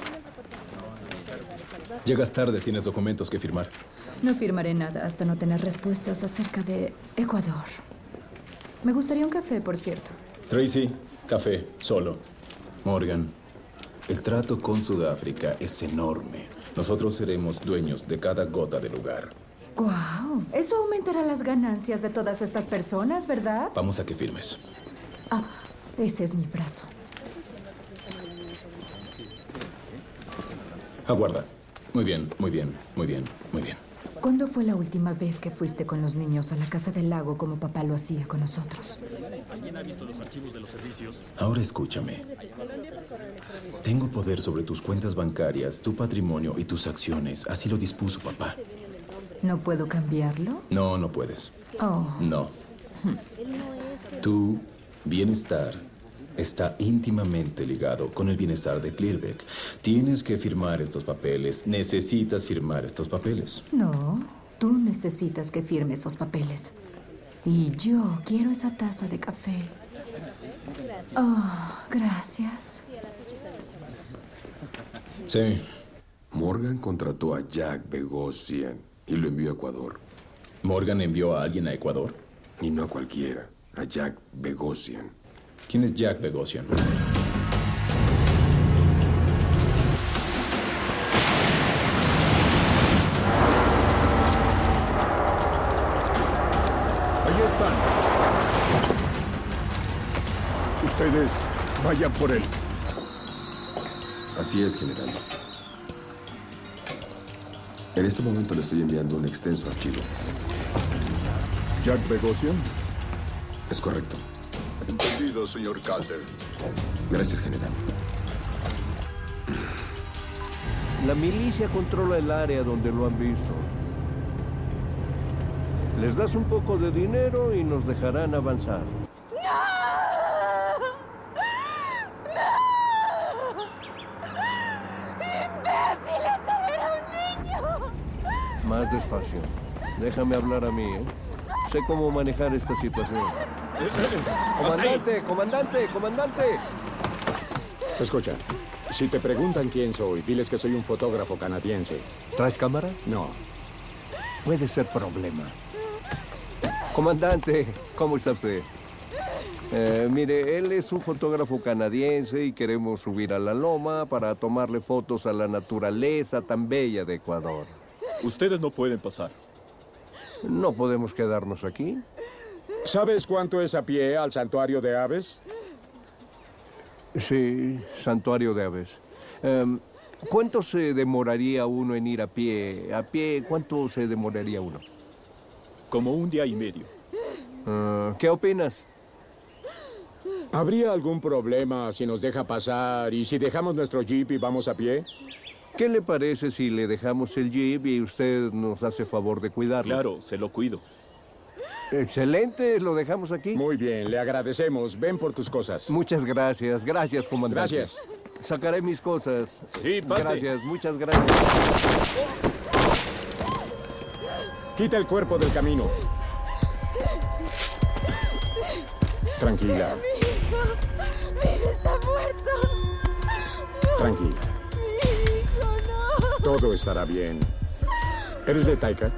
Llegas tarde, tienes documentos que firmar. No firmaré nada hasta no tener respuestas acerca de Ecuador. Me gustaría un café, por cierto. Tracy, café, solo. Morgan, el trato con Sudáfrica es enorme. Nosotros seremos dueños de cada gota del lugar. ¡Guau! Eso aumentará las ganancias de todas estas personas, ¿verdad? Vamos a que firmes. Ah, ese es mi brazo. Aguarda. Muy bien, muy bien, muy bien, muy bien. ¿Cuándo fue la última vez que fuiste con los niños a la casa del lago como papá lo hacía con nosotros? ¿Alguien ha visto los archivos de los servicios? Ahora escúchame. Tengo poder sobre tus cuentas bancarias, tu patrimonio y tus acciones. Así lo dispuso papá. ¿No puedo cambiarlo? No, no puedes. Oh. No. Tu bienestar está íntimamente ligado con el bienestar de Clearview. Tienes que firmar estos papeles. Necesitas firmar estos papeles. No, tú necesitas que firme esos papeles. Y yo quiero esa taza de café. Oh, gracias. Sí. Morgan contrató a Jack Bogosian y lo envió a Ecuador. ¿Morgan envió a alguien a Ecuador? Y no a cualquiera, a Jack Bogosian. ¿Quién es Jack Bogosian? Ahí están. Ustedes vayan por él. Así es, general. En este momento le estoy enviando un extenso archivo. ¿Jack Bogosian? Es correcto. Entendido, señor Calder. Gracias, general. La milicia controla el área donde lo han visto. Les das un poco de dinero y nos dejarán avanzar. ¡No! ¡No! ¡Imbéciles! ¡Solo era un niño! Más despacio. Déjame hablar a mí, ¿eh? Sé cómo manejar esta situación. ¡Comandante! ¡Comandante! ¡Comandante! Escucha, si te preguntan quién soy, diles que soy un fotógrafo canadiense. ¿Traes cámara? No. Puede ser problema. Comandante, ¿cómo está usted? Eh, mire, él es un fotógrafo canadiense y queremos subir a la loma para tomarle fotos a la naturaleza tan bella de Ecuador. Ustedes no pueden pasar. ¿No podemos quedarnos aquí? ¿Sabes cuánto es a pie al santuario de aves? Sí, santuario de aves. Um, ¿Cuánto se demoraría uno en ir a pie? ¿A pie cuánto se demoraría uno? Como un día y medio. Uh, ¿Qué opinas? ¿Habría algún problema si nos deja pasar y si dejamos nuestro jeep y vamos a pie? ¿Qué le parece si le dejamos el jeep y usted nos hace favor de cuidarlo? Claro, se lo cuido. Excelente, lo dejamos aquí. Muy bien, le agradecemos. Ven por tus cosas. Muchas gracias, gracias, comandante. Gracias. Sacaré mis cosas. Sí, pase. Gracias, muchas gracias. Quita el cuerpo del camino. Tranquila. Mi hijo, mi hijo está muerto. Tranquila. Mi hijo, no. Todo estará bien. ¿Eres de Taika?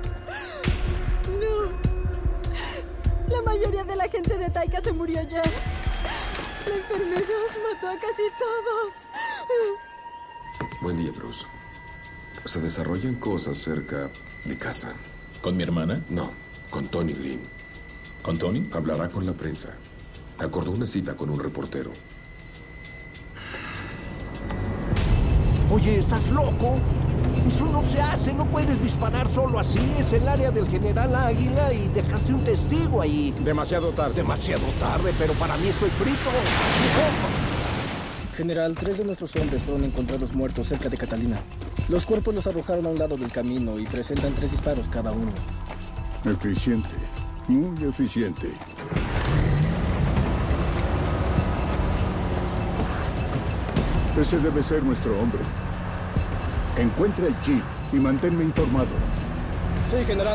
La mayoría de la gente de Taika se murió ya. La enfermedad mató a casi todos. Buen día, Bruce. Se desarrollan cosas cerca de casa. ¿Con mi hermana? No, con Tony Green. ¿Con Tony? Hablará con la prensa. Acordó una cita con un reportero. Oye, ¿estás loco? Eso no se hace, no puedes disparar solo así. Es el área del general Águila y dejaste un testigo ahí. Demasiado tarde. Demasiado tarde, pero para mí estoy frito. General, tres de nuestros hombres fueron encontrados muertos cerca de Catalina. Los cuerpos los arrojaron a un lado del camino y presentan tres disparos cada uno. Eficiente, muy eficiente. Ese debe ser nuestro hombre. Encuentra el jeep y manténme informado. Sí, general.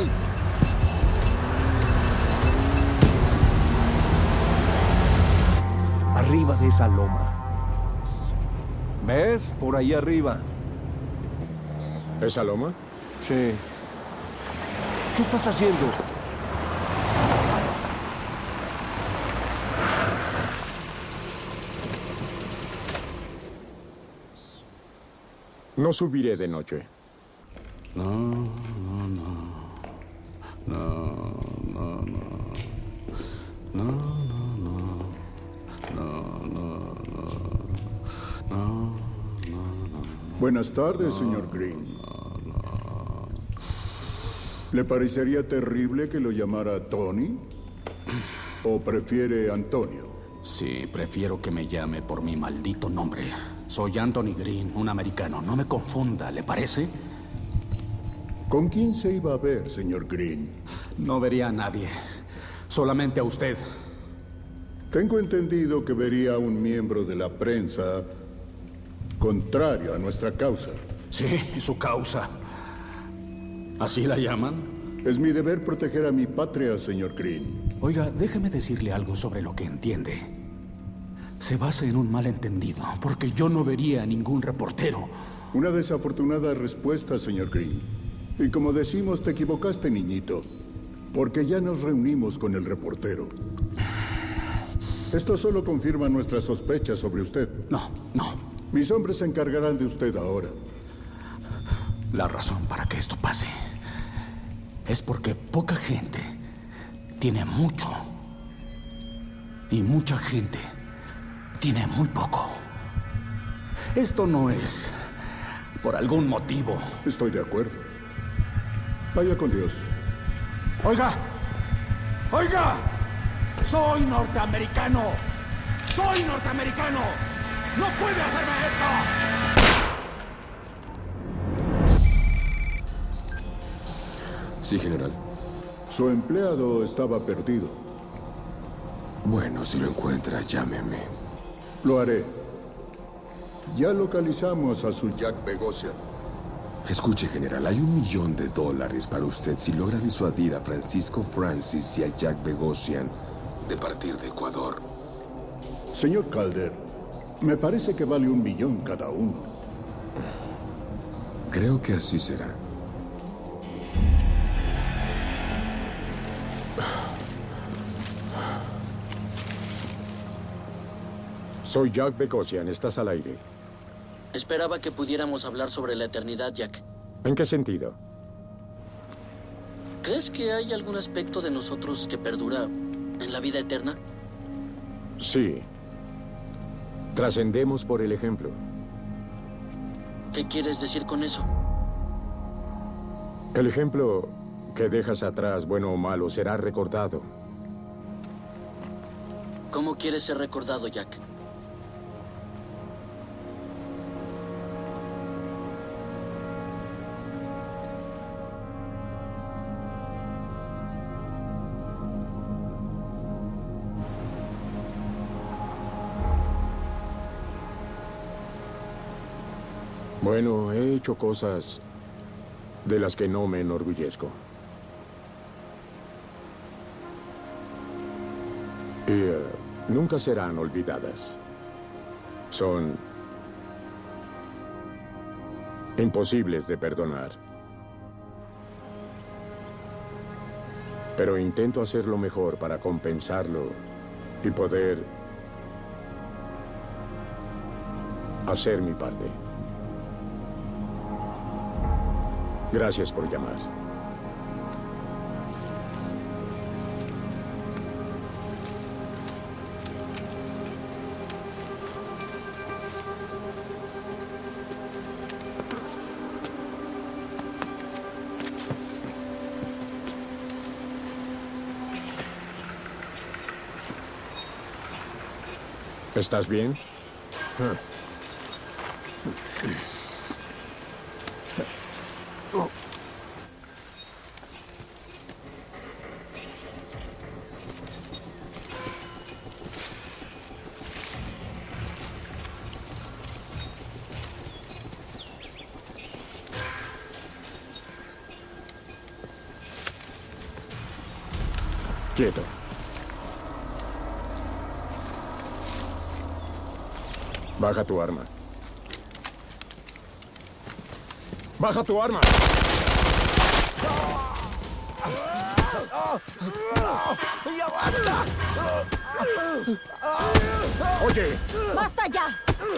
Arriba de esa loma. ¿Ves? Por ahí arriba. ¿Esa loma? Sí. ¿Qué estás haciendo? No subiré de noche. No, no, no. No, no, no. No, no, no. No, no, no. No, no, no. Buenas tardes, señor Green. ¿Le parecería terrible que lo llamara Tony? ¿O prefiere Antonio? Sí, prefiero que me llame por mi maldito nombre. Soy Anthony Green, un americano. No me confunda, ¿le parece? ¿Con quién se iba a ver, señor Green? No vería a nadie. Solamente a usted. Tengo entendido que vería a un miembro de la prensa contrario a nuestra causa. Sí, su causa. ¿Así la llaman? Es mi deber proteger a mi patria, señor Green. Oiga, déjeme decirle algo sobre lo que entiende. Se basa en un malentendido, porque yo no vería a ningún reportero. Una desafortunada respuesta, señor Green. Y como decimos, te equivocaste, niñito. Porque ya nos reunimos con el reportero. Esto solo confirma nuestras sospechas sobre usted. No, no. Mis hombres se encargarán de usted ahora. La razón para que esto pase es porque poca gente tiene mucho. Y mucha gente tiene muy poco. Esto no es por algún motivo. Estoy de acuerdo. Vaya con Dios. ¡Oiga! ¡Oiga! ¡Soy norteamericano! ¡Soy norteamericano! ¡No puede hacerme esto! Sí, general. Su empleado estaba perdido. Bueno, si lo encuentra, llámeme. Lo haré. Ya localizamos a su Jack Bogosian. Escuche, general, hay un millón de dólares para usted si logra disuadir a Francisco Francis y a Jack Bogosian de partir de Ecuador. Señor Calder, me parece que vale un millón cada uno. Creo que así será. Soy Jack Bogosian, estás al aire. Esperaba que pudiéramos hablar sobre la eternidad, Jack. ¿En qué sentido? ¿Crees que hay algún aspecto de nosotros que perdura en la vida eterna? Sí. Trascendemos por el ejemplo. ¿Qué quieres decir con eso? El ejemplo que dejas atrás, bueno o malo, será recordado. ¿Cómo quieres ser recordado, Jack? Bueno, he hecho cosas de las que no me enorgullezco. Y uh, nunca serán olvidadas. Son imposibles de perdonar. Pero intento hacer lo mejor para compensarlo y poder hacer mi parte. Gracias por llamar. ¿Estás bien? Ah. Oh. Quieto. Baja tu arma. ¡Baja tu arma! ¡Ya basta! ¡Oye! ¡Basta ya!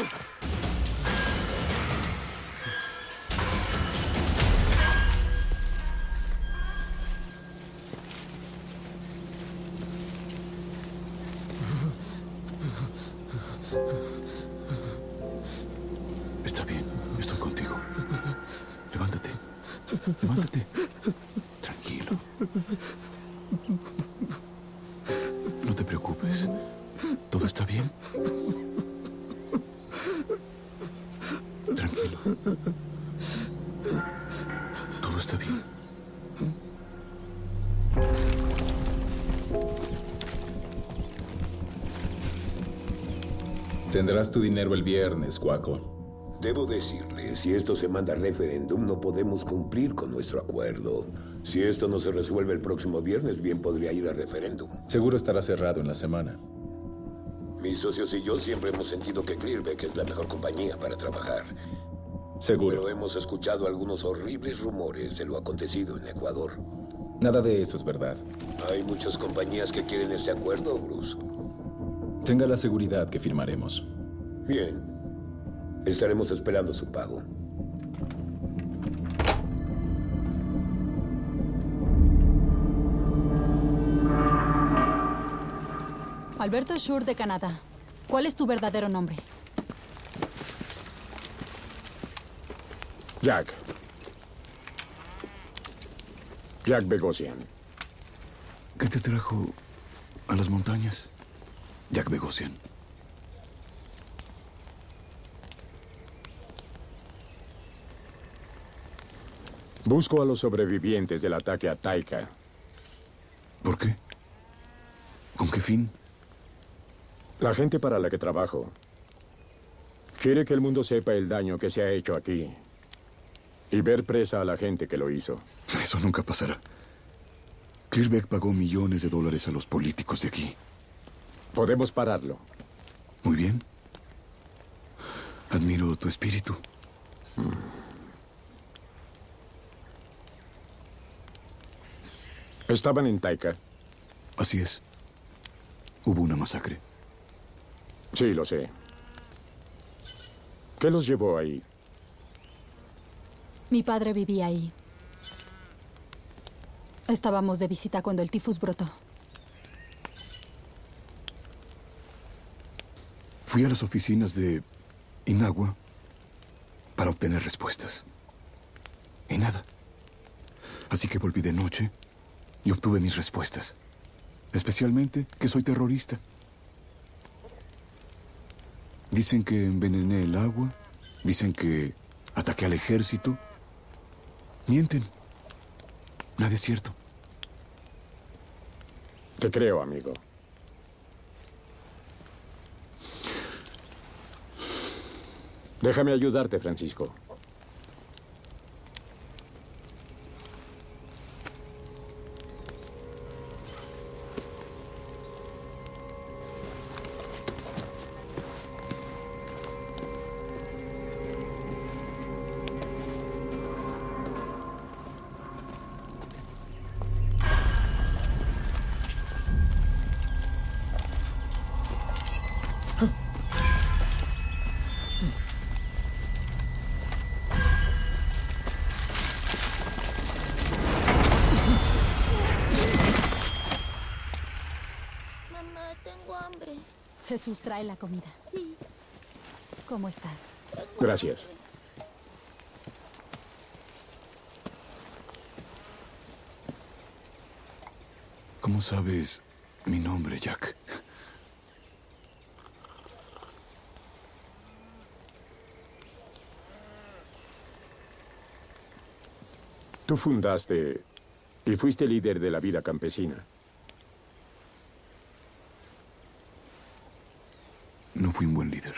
Está bien, estoy contigo. Levántate. Levántate. Tranquilo. No te preocupes. ¿Todo está bien? Tranquilo. Todo está bien. Tendrás tu dinero el viernes, Cuaco. Debo decirle, si esto se manda a referéndum, no podemos cumplir con nuestro acuerdo. Si esto no se resuelve el próximo viernes, bien podría ir a referéndum. Seguro estará cerrado en la semana. Mis socios y yo siempre hemos sentido que Clearbeck es la mejor compañía para trabajar. Seguro. Pero hemos escuchado algunos horribles rumores de lo acontecido en Ecuador. Nada de eso es verdad. Hay muchas compañías que quieren este acuerdo, Bruce. Tenga la seguridad que firmaremos. Bien. Estaremos esperando su pago. Alberto Schur de Canadá. ¿Cuál es tu verdadero nombre? Jack. Jack Bogosian. ¿Qué te trajo a las montañas, Jack Bogosian? Busco a los sobrevivientes del ataque a Taika. ¿Por qué? ¿Con qué fin? La gente para la que trabajo quiere que el mundo sepa el daño que se ha hecho aquí y ver presa a la gente que lo hizo. Eso nunca pasará. Clearbeck pagó millones de dólares a los políticos de aquí. Podemos pararlo. Muy bien. Admiro tu espíritu. Mm. ¿Estaban en Taika? Así es. Hubo una masacre. Sí, lo sé. ¿Qué los llevó ahí? Mi padre vivía ahí. Estábamos de visita cuando el tifus brotó. Fui a las oficinas de Inagua para obtener respuestas. Y nada. Así que volví de noche y obtuve mis respuestas. Especialmente que soy terrorista. Dicen que envenené el agua. Dicen que ataqué al ejército. Mienten. Nada es cierto. Te creo, amigo. Déjame ayudarte, Francisco. Jesús, trae la comida. Sí. ¿Cómo estás? Gracias. ¿Cómo sabes mi nombre, Jack? Tú fundaste y fuiste líder de la vida campesina. No fui un buen líder.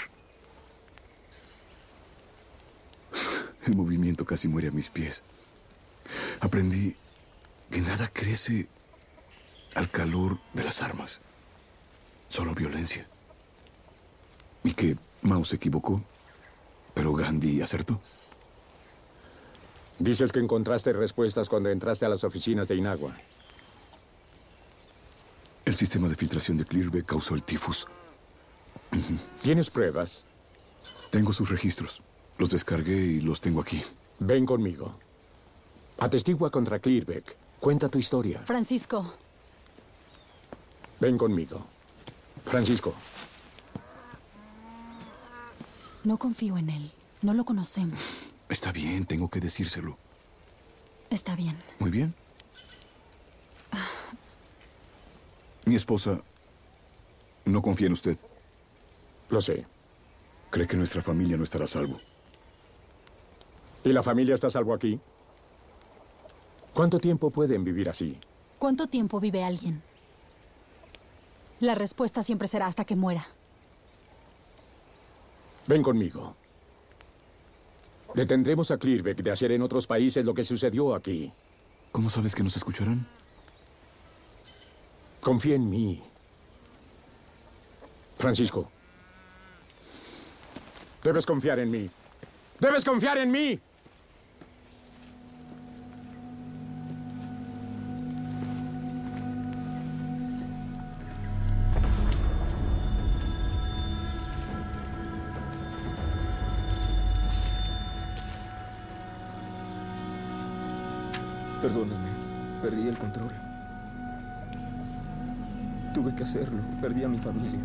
El movimiento casi muere a mis pies. Aprendí que nada crece al calor de las armas. Solo violencia. Y que Mao se equivocó, pero Gandhi acertó. Dices que encontraste respuestas cuando entraste a las oficinas de Inagua. El sistema de filtración de Clearbeck causó el tifus. ¿Tienes pruebas? Tengo sus registros. Los descargué y los tengo aquí. Ven conmigo. Atestigua contra Clearbeck. Cuenta tu historia. Francisco. Ven conmigo. Francisco. No confío en él. No lo conocemos. Está bien, tengo que decírselo. Está bien. Muy bien. Mi esposa no confía en usted. Lo sé. Cree que nuestra familia no estará a salvo. ¿Y la familia está a salvo aquí? ¿Cuánto tiempo pueden vivir así? ¿Cuánto tiempo vive alguien? La respuesta siempre será hasta que muera. Ven conmigo. Detendremos a Clearbeck de hacer en otros países lo que sucedió aquí. ¿Cómo sabes que nos escucharán? Confía en mí. Francisco. Debes confiar en mí. ¡Debes confiar en mí! Perdóname, perdí el control. Tuve que hacerlo, perdí a mi familia.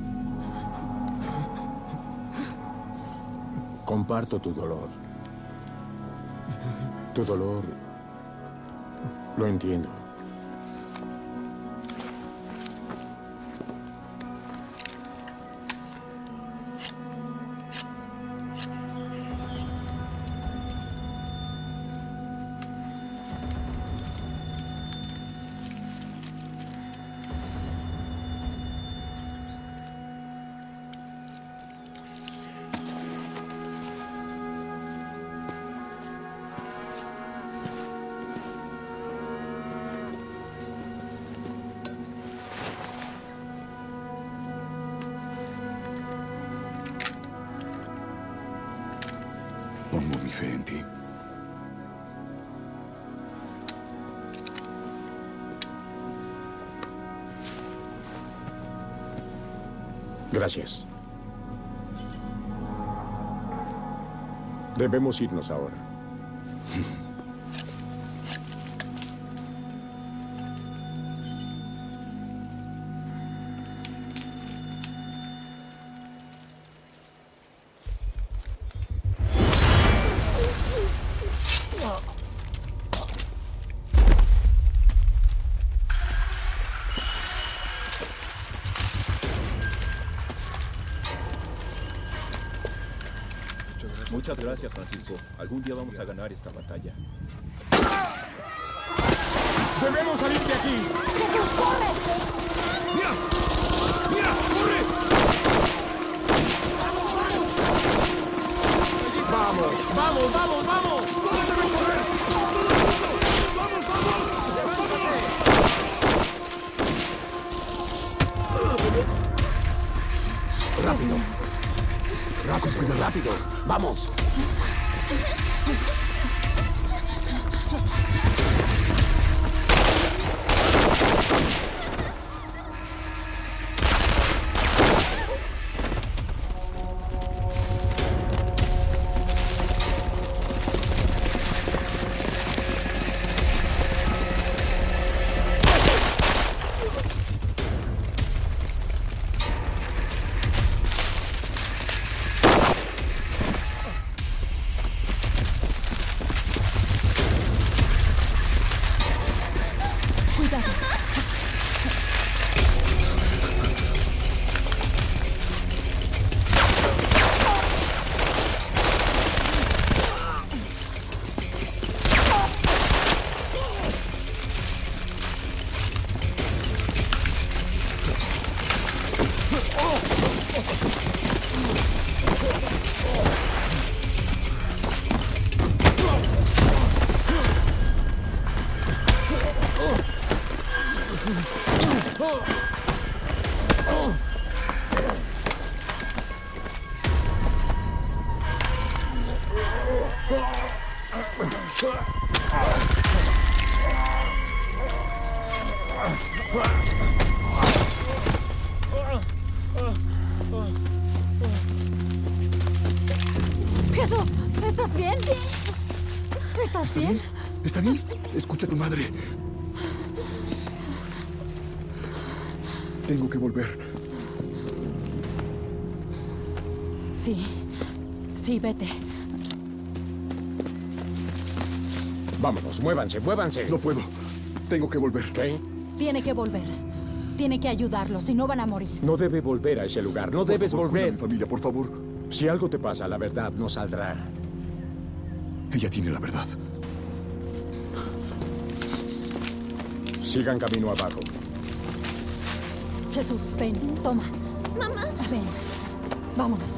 Comparto tu dolor. Tu dolor lo entiendo. Pongo mi fe en ti. Gracias. Debemos irnos ahora. Muchas gracias, Francisco. Algún día vamos a ganar esta batalla. ¡Debemos salir de aquí! ¡Jesús, corre! ¡Mira! ¡Mira! ¡Corre! ¡Vamos! ¡Vamos, vamos, vamos! ¡Todos deben correr! ¡Vamos, vamos! ¡Rápido! ¡Rápido, rápido! ¡Vamos! Jesús, ¿estás bien? Sí. ¿Estás bien? ¿Está bien? Escucha a tu madre. Tengo que volver. Sí. Sí, vete. Vámonos, muévanse, muévanse. No puedo. Tengo que volver. ¿Qué? Tiene que volver. Tiene que ayudarlos, si no van a morir. No debe volver a ese lugar. No Por debes favor, volver. cuida a mi familia, por favor. Si algo te pasa, la verdad no saldrá. Ella tiene la verdad. Sigan camino abajo. Jesús, ven, toma. Mamá. Ven. Vámonos.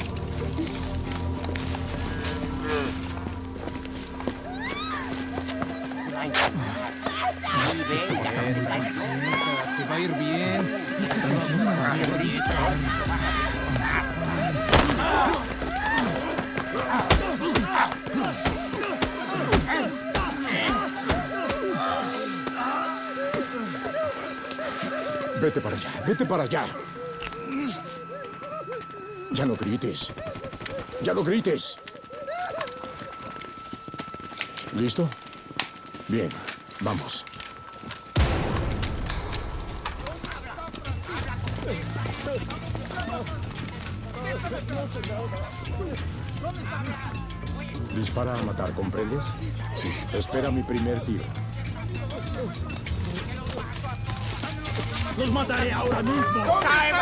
Te va a ir bien. Vete para allá, vete para allá. Ya no grites. Ya no grites. ¿Listo? Bien, vamos. Dispara a matar, ¿comprendes? Sí. Espera mi primer tiro. ¡Los mataré ahora mismo!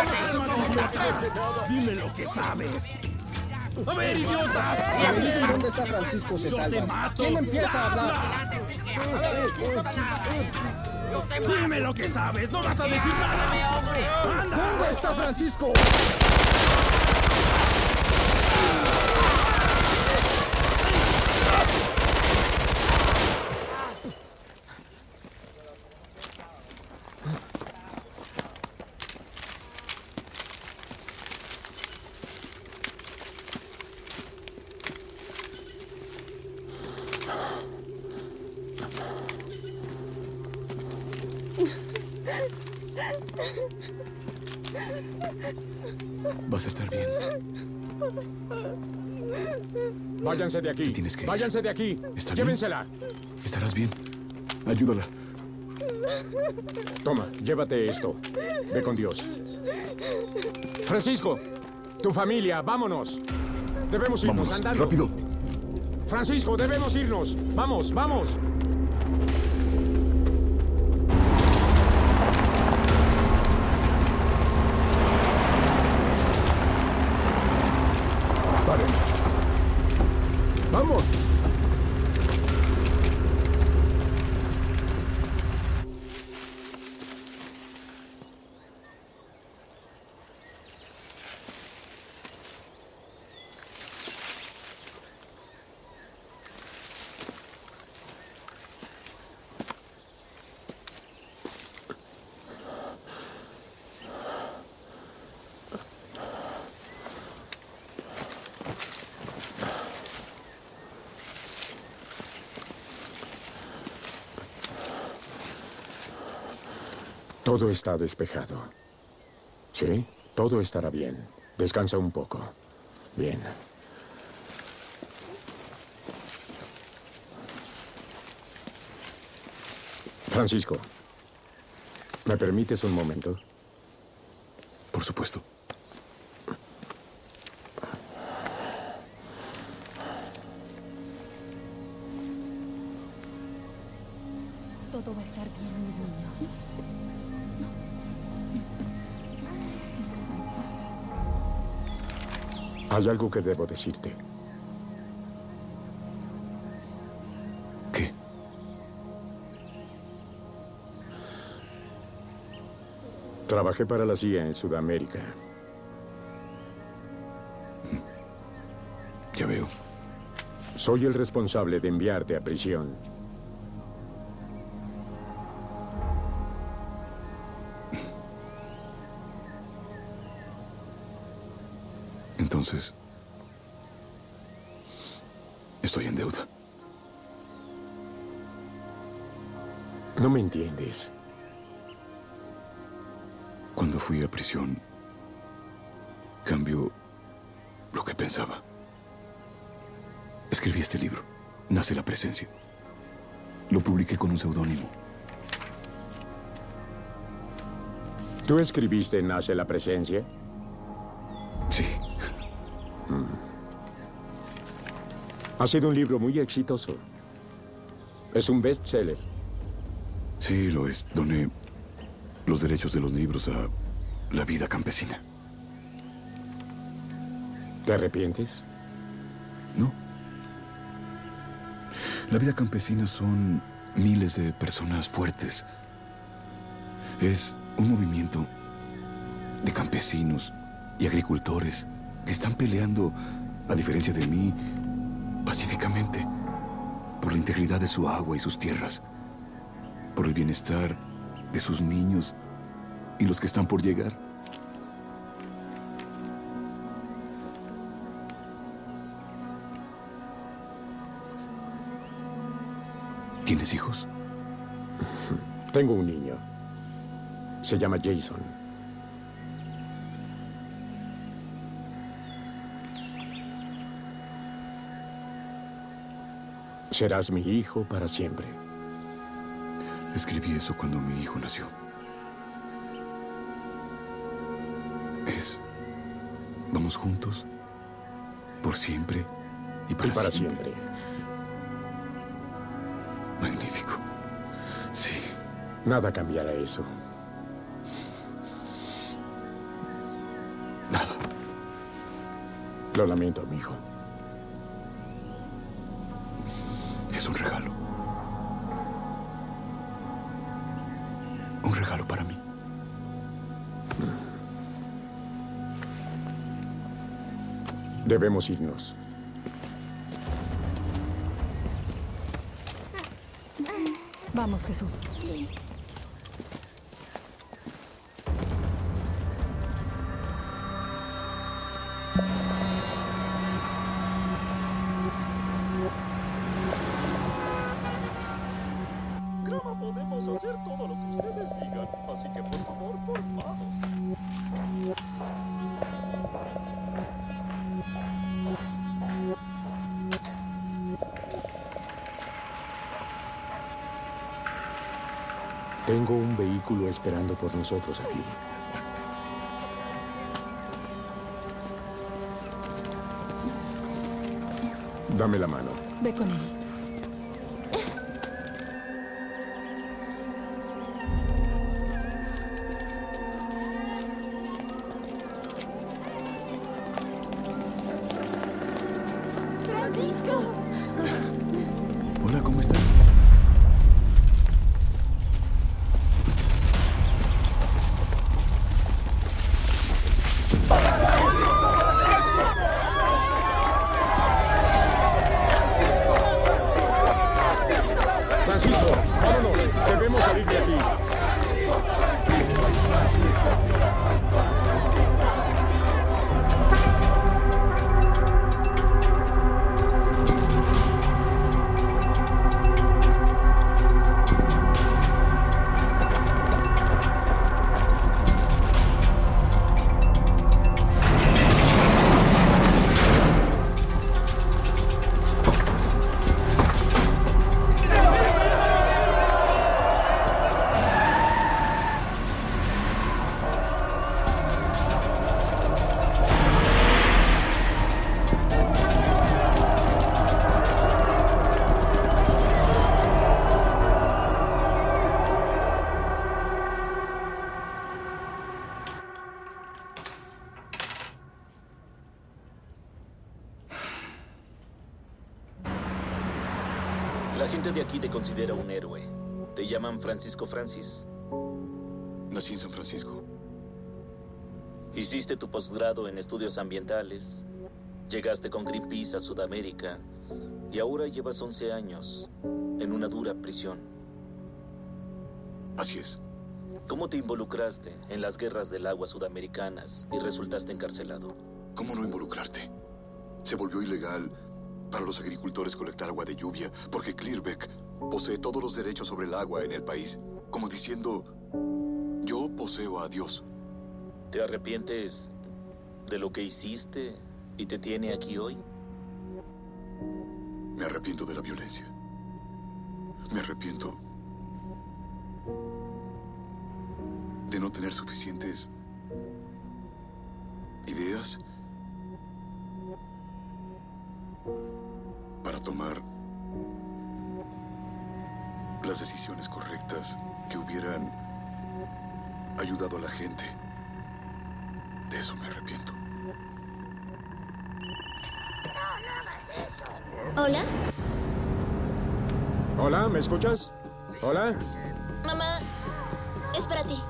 ¡Dime lo que sabes! ¡A ver, idiotas! Si me dicen dónde está Francisco, se ¡Yo te salvan. mato! ¿Quién empieza a hablar? ¡Dime lo que sabes! ¡No vas a decir nada! ¡Anda! ¿Dónde está Francisco? Vas a estar bien. Váyanse de aquí. Tienes que ir. Váyanse de aquí. ¿Está bien? Llévensela. Estarás bien. Ayúdala. Toma, llévate esto. Ve con Dios. Francisco, tu familia, vámonos. Debemos irnos Vámonos, andando. rápido. Francisco, debemos irnos. Vamos, vamos. Paren. ¡Vamos! Todo está despejado. ¿Sí? Todo estará bien. Descansa un poco. Bien. Francisco, ¿me permites un momento? Por supuesto. Todo va a estar bien, mis niños. Hay algo que debo decirte. ¿Qué? Trabajé para la C I A en Sudamérica. Ya veo. Soy el responsable de enviarte a prisión. Entonces, estoy en deuda. No me entiendes. Cuando fui a prisión, cambió lo que pensaba. Escribí este libro, Nace la Presencia. Lo publiqué con un seudónimo. ¿Tú escribiste Nace la Presencia? Sí. Mm. Ha sido un libro muy exitoso. Es un bestseller. Sí, lo es. Doné los derechos de los libros a la vida campesina. ¿Te arrepientes? No. La vida campesina son miles de personas fuertes. Es un movimiento de campesinos y agricultores que están peleando, a diferencia de mí, pacíficamente, por la integridad de su agua y sus tierras, por el bienestar de sus niños y los que están por llegar. ¿Tienes hijos? Tengo un niño. Se llama Jason. Serás mi hijo para siempre. Escribí eso cuando mi hijo nació. Es... Vamos juntos, por siempre y para, y para siempre. siempre. Magnífico. Sí. Nada cambiará eso. Nada. Lo lamento, amigo. Es un regalo. Un regalo para mí. Debemos irnos. Vamos, Jesús. Sí. Grama, podemos hacer todo lo que ustedes digan, así que por favor, formados. Tengo un vehículo esperando por nosotros aquí. Dame la mano. Ve con él. ¡Francisco! Hola, ¿cómo estás? Francisco, vámonos. Debemos salir de aquí. La gente de aquí te considera un héroe. Te llaman Francisco Francis. Nací en San Francisco. Hiciste tu posgrado en estudios ambientales. Llegaste con Greenpeace a Sudamérica. Y ahora llevas once años en una dura prisión. Así es. ¿Cómo te involucraste en las guerras del agua sudamericanas y resultaste encarcelado? ¿Cómo no involucrarte? Se volvió ilegal para los agricultores colectar agua de lluvia porque Clearbeck posee todos los derechos sobre el agua en el país. Como diciendo, yo poseo a Dios. ¿Te arrepientes de lo que hiciste y te tiene aquí hoy? Me arrepiento de la violencia. Me arrepiento de no tener suficientes ideas para tomar las decisiones correctas que hubieran ayudado a la gente. De eso me arrepiento. ¿Hola? Hola, ¿me escuchas? Hola. Mamá, es para ti.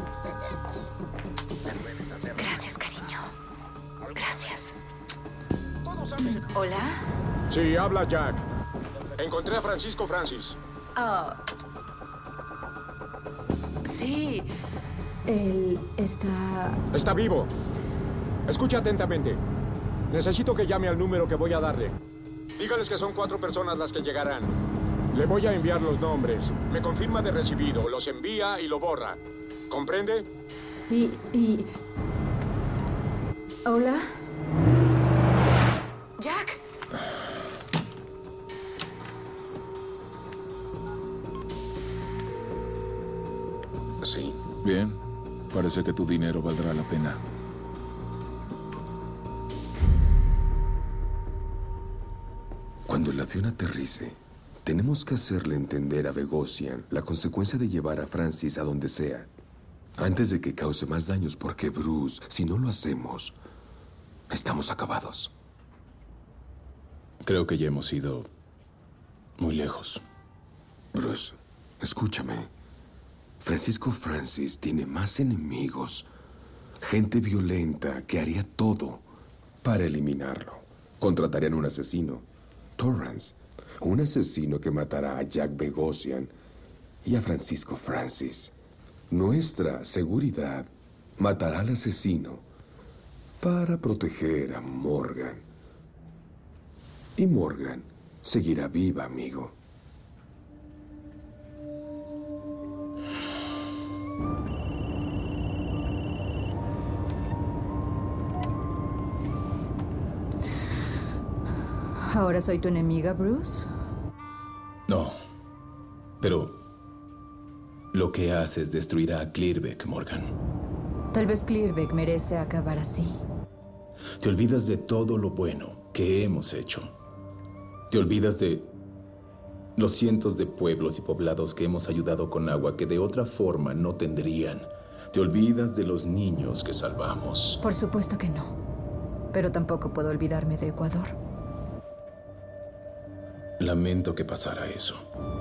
Gracias, cariño. Gracias. ¿Hola? Sí, habla Jack. Encontré a Francisco Francis. Oh. Sí. Él está... Está vivo. Escucha atentamente. Necesito que llame al número que voy a darle. Dígales que son cuatro personas las que llegarán. Le voy a enviar los nombres. Me confirma de recibido, los envía y lo borra. ¿Comprende? Y... y... ¿Hola? Jack. Sí. Bien. Parece que tu dinero valdrá la pena. Cuando el avión aterrice, tenemos que hacerle entender a Bogosian la consecuencia de llevar a Francis a donde sea, antes de que cause más daños, porque Bruce, si no lo hacemos, estamos acabados. Creo que ya hemos ido muy lejos. Bruce, escúchame. Francisco Francis tiene más enemigos, gente violenta que haría todo para eliminarlo. Contratarían un asesino, Torrance, un asesino que matará a Jack Bogosian y a Francisco Francis. Nuestra seguridad matará al asesino para proteger a Morgan. Y Morgan seguirá viva, amigo. ¿Ahora soy tu enemiga, Bruce? No. Pero lo que haces destruirá a Clearbeck, Morgan. Tal vez Clearbeck merece acabar así. Te olvidas de todo lo bueno que hemos hecho. Te olvidas de los cientos de pueblos y poblados que hemos ayudado con agua que de otra forma no tendrían. Te olvidas de los niños que salvamos. Por supuesto que no. Pero tampoco puedo olvidarme de Ecuador. Lamento que pasara eso.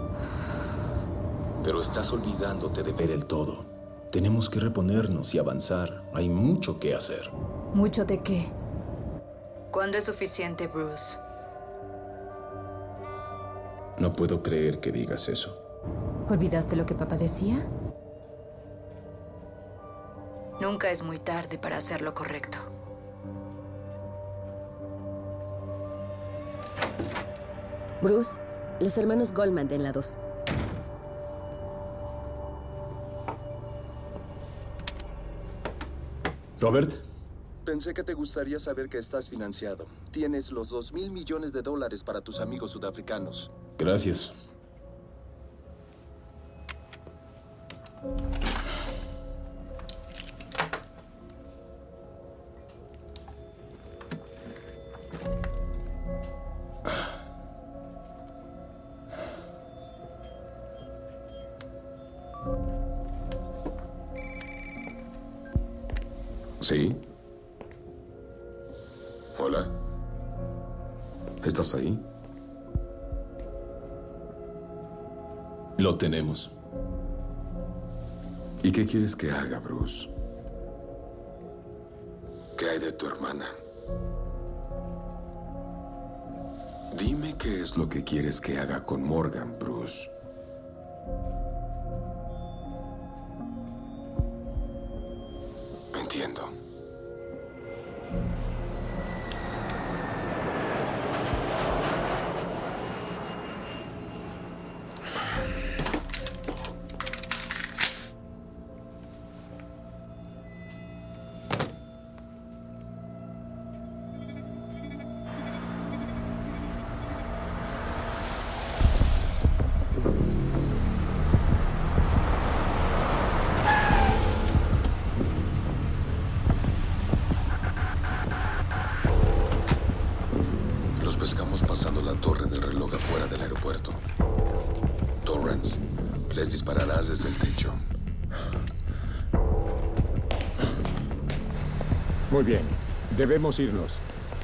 Pero estás olvidándote de ver el todo. Tenemos que reponernos y avanzar. Hay mucho que hacer. ¿Mucho de qué? ¿Cuándo es suficiente, Bruce? No puedo creer que digas eso. ¿Olvidaste lo que papá decía? Nunca es muy tarde para hacer lo correcto. Bruce, los hermanos Goldman de la dos. Robert. Pensé que te gustaría saber que estás financiado. Tienes los dos mil millones de dólares para tus amigos sudafricanos. Gracias. ¿Sí? Hola. ¿Estás ahí? Lo tenemos. ¿Y qué quieres que haga, Bruce? ¿Qué hay de tu hermana? Dime qué es lo que quieres que haga con Morgan, Bruce. Entiendo. Torrance, les dispararás desde el techo. Muy bien. Debemos irnos.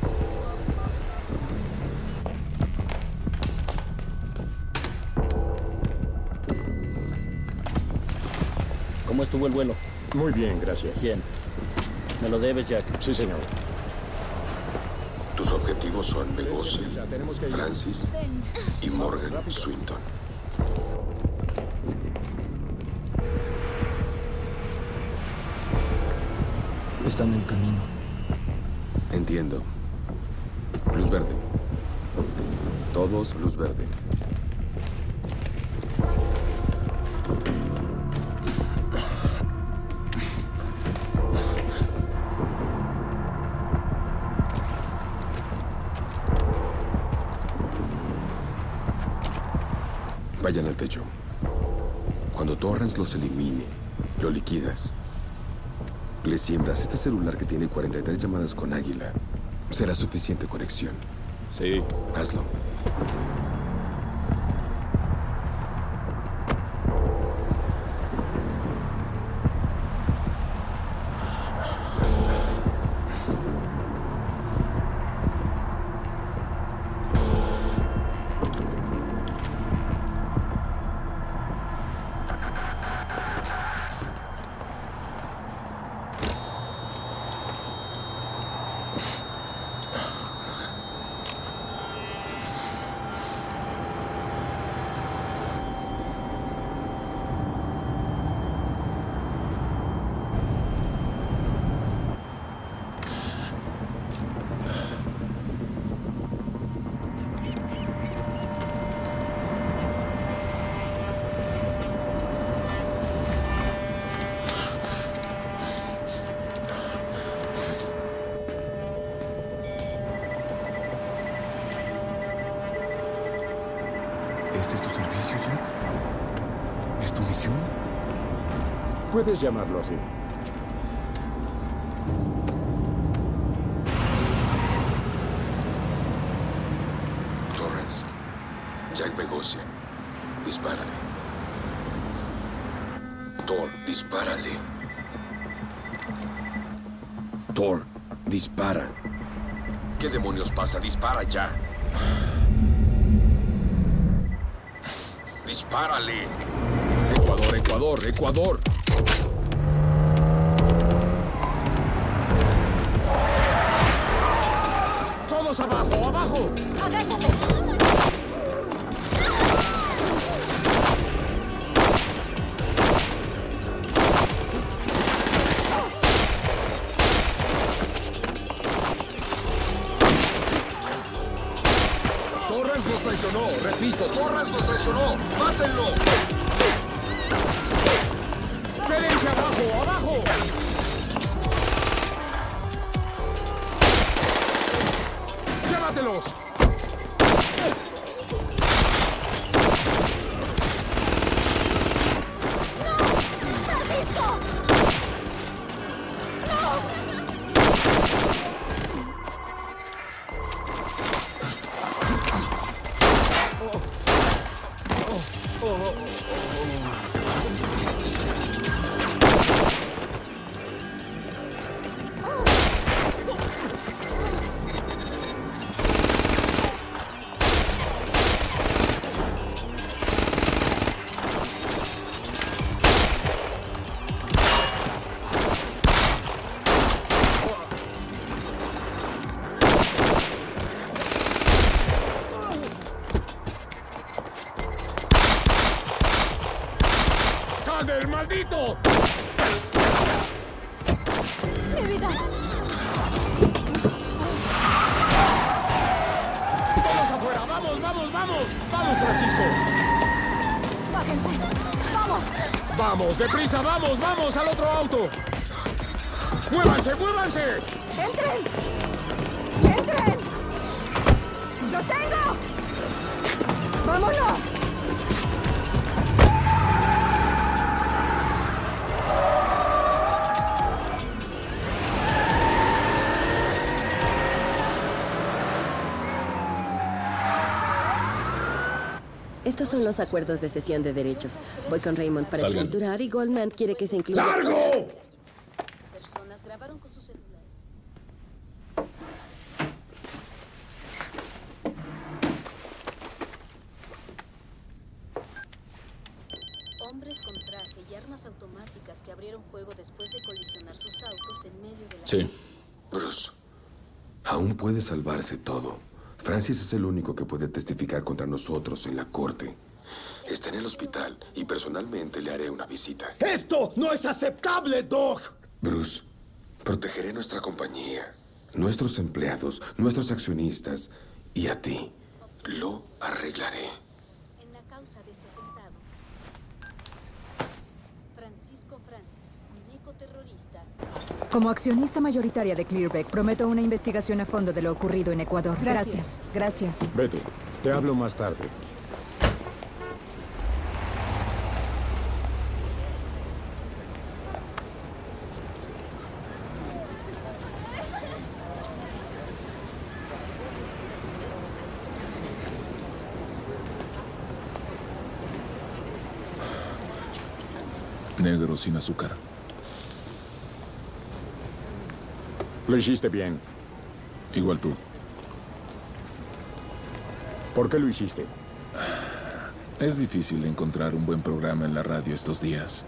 ¿Cómo estuvo el vuelo? Muy bien, gracias. Bien. Me lo debes, Jack. Sí, señor. Tus objetivos son Begosia, Francis y Morgan Swinton. Están en camino. Entiendo. Luz verde. Todos luz verde. Vayan al techo. Cuando Torrance los elimine, lo liquidas. Le siembras este celular que tiene cuarenta y tres llamadas con Águila. Será suficiente conexión. Sí. Hazlo. ¿Este es tu servicio, Jack? ¿Es tu misión? Puedes llamarlo así. Torrance, Jack Begosia, dispárale. Thor, dispárale. Thor, dispara. ¿Qué demonios pasa? Dispara ya. Dispárale. Ecuador, Ecuador, Ecuador. ¡Todos abajo, abajo! ¡Agáchate! Torrance nos traicionó, repito, Torrance nos traicionó. ¡Mátenlo! ¡Quédense abajo, abajo! ¡Llévatelos! ¡Calder, maldito! ¡Mi vida! ¡Todos afuera! ¡Vamos, vamos, vamos! ¡Vamos, Francisco! ¡Bájense! ¡Vamos! ¡Vamos, deprisa! ¡Vamos, vamos al otro auto! ¡Muévanse, muévanse! ¡Entren! ¡Entren! ¡Lo tengo! ¡Vámonos! Estos son los acuerdos de cesión de derechos. Voy con Raymond para Salgan. escriturar y Goldman quiere que se incluya... ¡Largo! Personas grabaron con sus celulares. Hombres con traje y armas automáticas que abrieron fuego después de colisionar sus autos en medio de la... Sí. Bruce, aún puede salvarse todo. Francis es el único que puede testificar contra nosotros en la corte. Está en el hospital y personalmente le haré una visita. ¡Esto no es aceptable, Doc! Bruce, protegeré nuestra compañía, nuestros empleados, nuestros accionistas y a ti. Lo arreglaré. En la causa de este atentado, Francisco Francis, un ecoterrorista. Como accionista mayoritaria de Clearview, prometo una investigación a fondo de lo ocurrido en Ecuador. Gracias. Gracias. Gracias. Vete. Te hablo más tarde. Negro sin azúcar. Lo hiciste bien. Igual tú. ¿Por qué lo hiciste? Es difícil encontrar un buen programa en la radio estos días.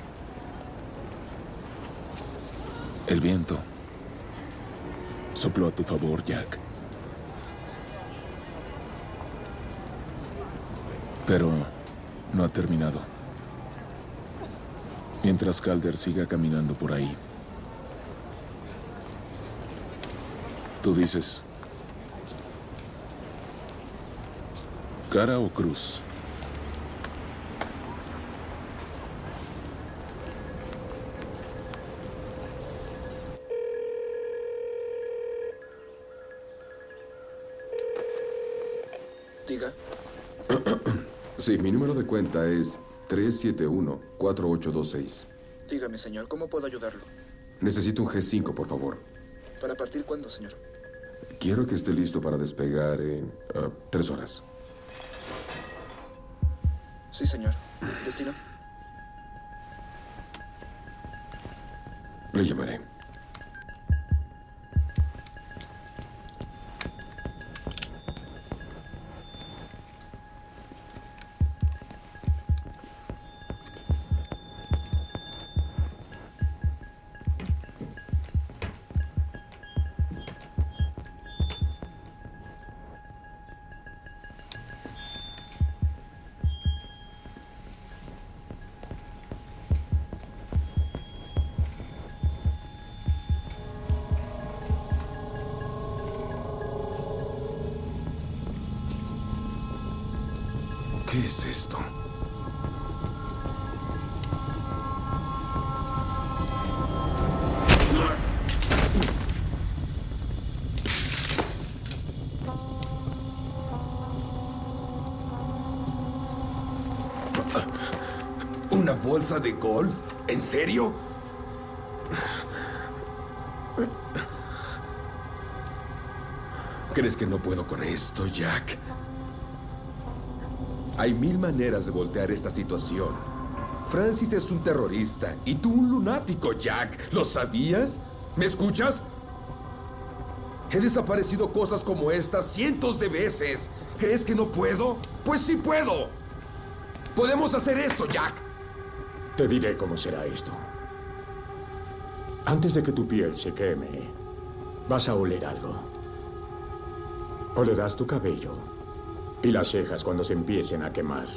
El viento sopló a tu favor, Jack. Pero no ha terminado. Mientras Calder siga caminando por ahí. Tú dices, ¿cara o cruz? Diga. Sí, mi número de cuenta es tres siete uno, cuatro ocho dos seis. Dígame, señor, ¿cómo puedo ayudarlo? Necesito un G cinco, por favor. ¿Para partir cuándo, señor? Quiero que esté listo para despegar en uh, tres horas. Sí, señor. ¿Destino? Le llamaré. ¿Qué es esto? ¿Una bolsa de golf? ¿En serio? ¿Crees que no puedo con esto, Jack? Hay mil maneras de voltear esta situación. Francis es un terrorista y tú un lunático, Jack. ¿Lo sabías? ¿Me escuchas? He desaparecido cosas como estas cientos de veces. ¿Crees que no puedo? Pues sí puedo. Podemos hacer esto, Jack. Te diré cómo será esto. Antes de que tu piel se queme, vas a oler algo. Olerás tu cabello y las cejas cuando se empiecen a quemar.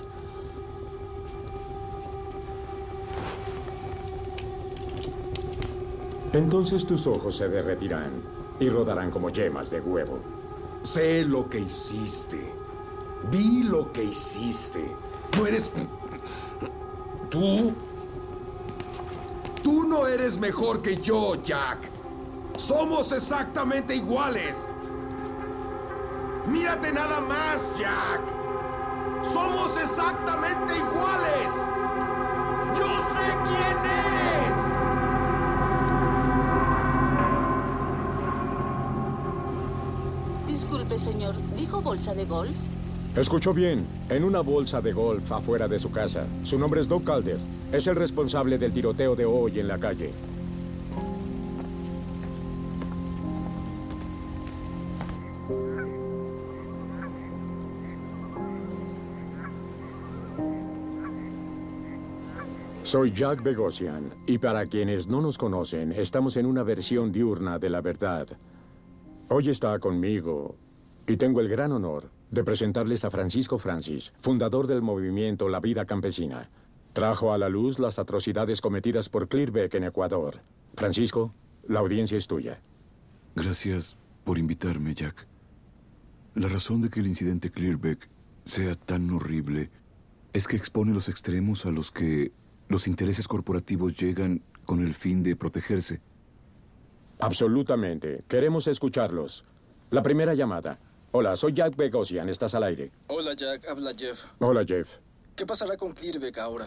Entonces tus ojos se derretirán y rodarán como yemas de huevo. Sé lo que hiciste. Vi lo que hiciste. No eres... ¿Tú? Tú no eres mejor que yo, Jack. Somos exactamente iguales. Mírate nada más, Jack. Somos exactamente iguales. Yo sé quién eres. Disculpe, señor. ¿Dijo bolsa de golf? Escuchó bien, en una bolsa de golf afuera de su casa. Su nombre es Doug Calder. Es el responsable del tiroteo de hoy en la calle. Soy Jack Bogosian, y para quienes no nos conocen, estamos en una versión diurna de la verdad. Hoy está conmigo, y tengo el gran honor de presentarles a Francisco Francis, fundador del movimiento La Vida Campesina. Trajo a la luz las atrocidades cometidas por Clearbeck en Ecuador. Francisco, la audiencia es tuya. Gracias por invitarme, Jack. La razón de que el incidente Clearbeck sea tan horrible es que expone los extremos a los que los intereses corporativos llegan con el fin de protegerse. Absolutamente. Queremos escucharlos. La primera llamada. Hola, soy Jack Bogosian. Estás al aire. Hola, Jack. Habla Jeff. Hola, Jeff. ¿Qué pasará con Clearbeck ahora?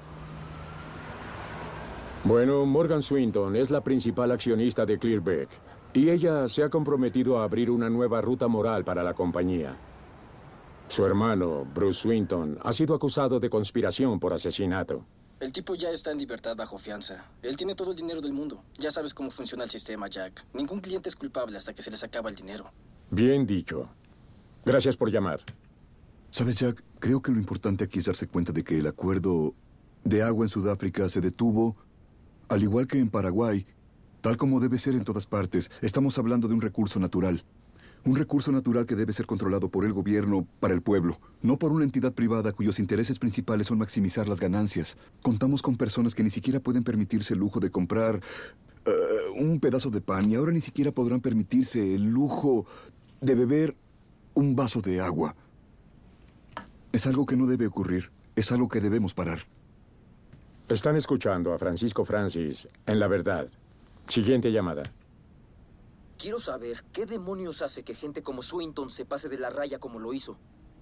Bueno, Morgan Swinton es la principal accionista de Clearbeck. Y ella se ha comprometido a abrir una nueva ruta moral para la compañía. Su hermano, Bruce Swinton, ha sido acusado de conspiración por asesinato. El tipo ya está en libertad bajo fianza. Él tiene todo el dinero del mundo. Ya sabes cómo funciona el sistema, Jack. Ningún cliente es culpable hasta que se les acaba el dinero. Bien dicho. Gracias por llamar. ¿Sabes, Jack? Creo que lo importante aquí es darse cuenta de que el acuerdo de agua en Sudáfrica se detuvo, al igual que en Paraguay, tal como debe ser en todas partes. Estamos hablando de un recurso natural. Un recurso natural que debe ser controlado por el gobierno para el pueblo, no por una entidad privada cuyos intereses principales son maximizar las ganancias. Contamos con personas que ni siquiera pueden permitirse el lujo de comprar uh, un pedazo de pan y ahora ni siquiera podrán permitirse el lujo de beber un vaso de agua. Es algo que no debe ocurrir. Es algo que debemos parar. Están escuchando a Francisco Francis en La Verdad. Siguiente llamada. Quiero saber qué demonios hace que gente como Swinton se pase de la raya como lo hizo.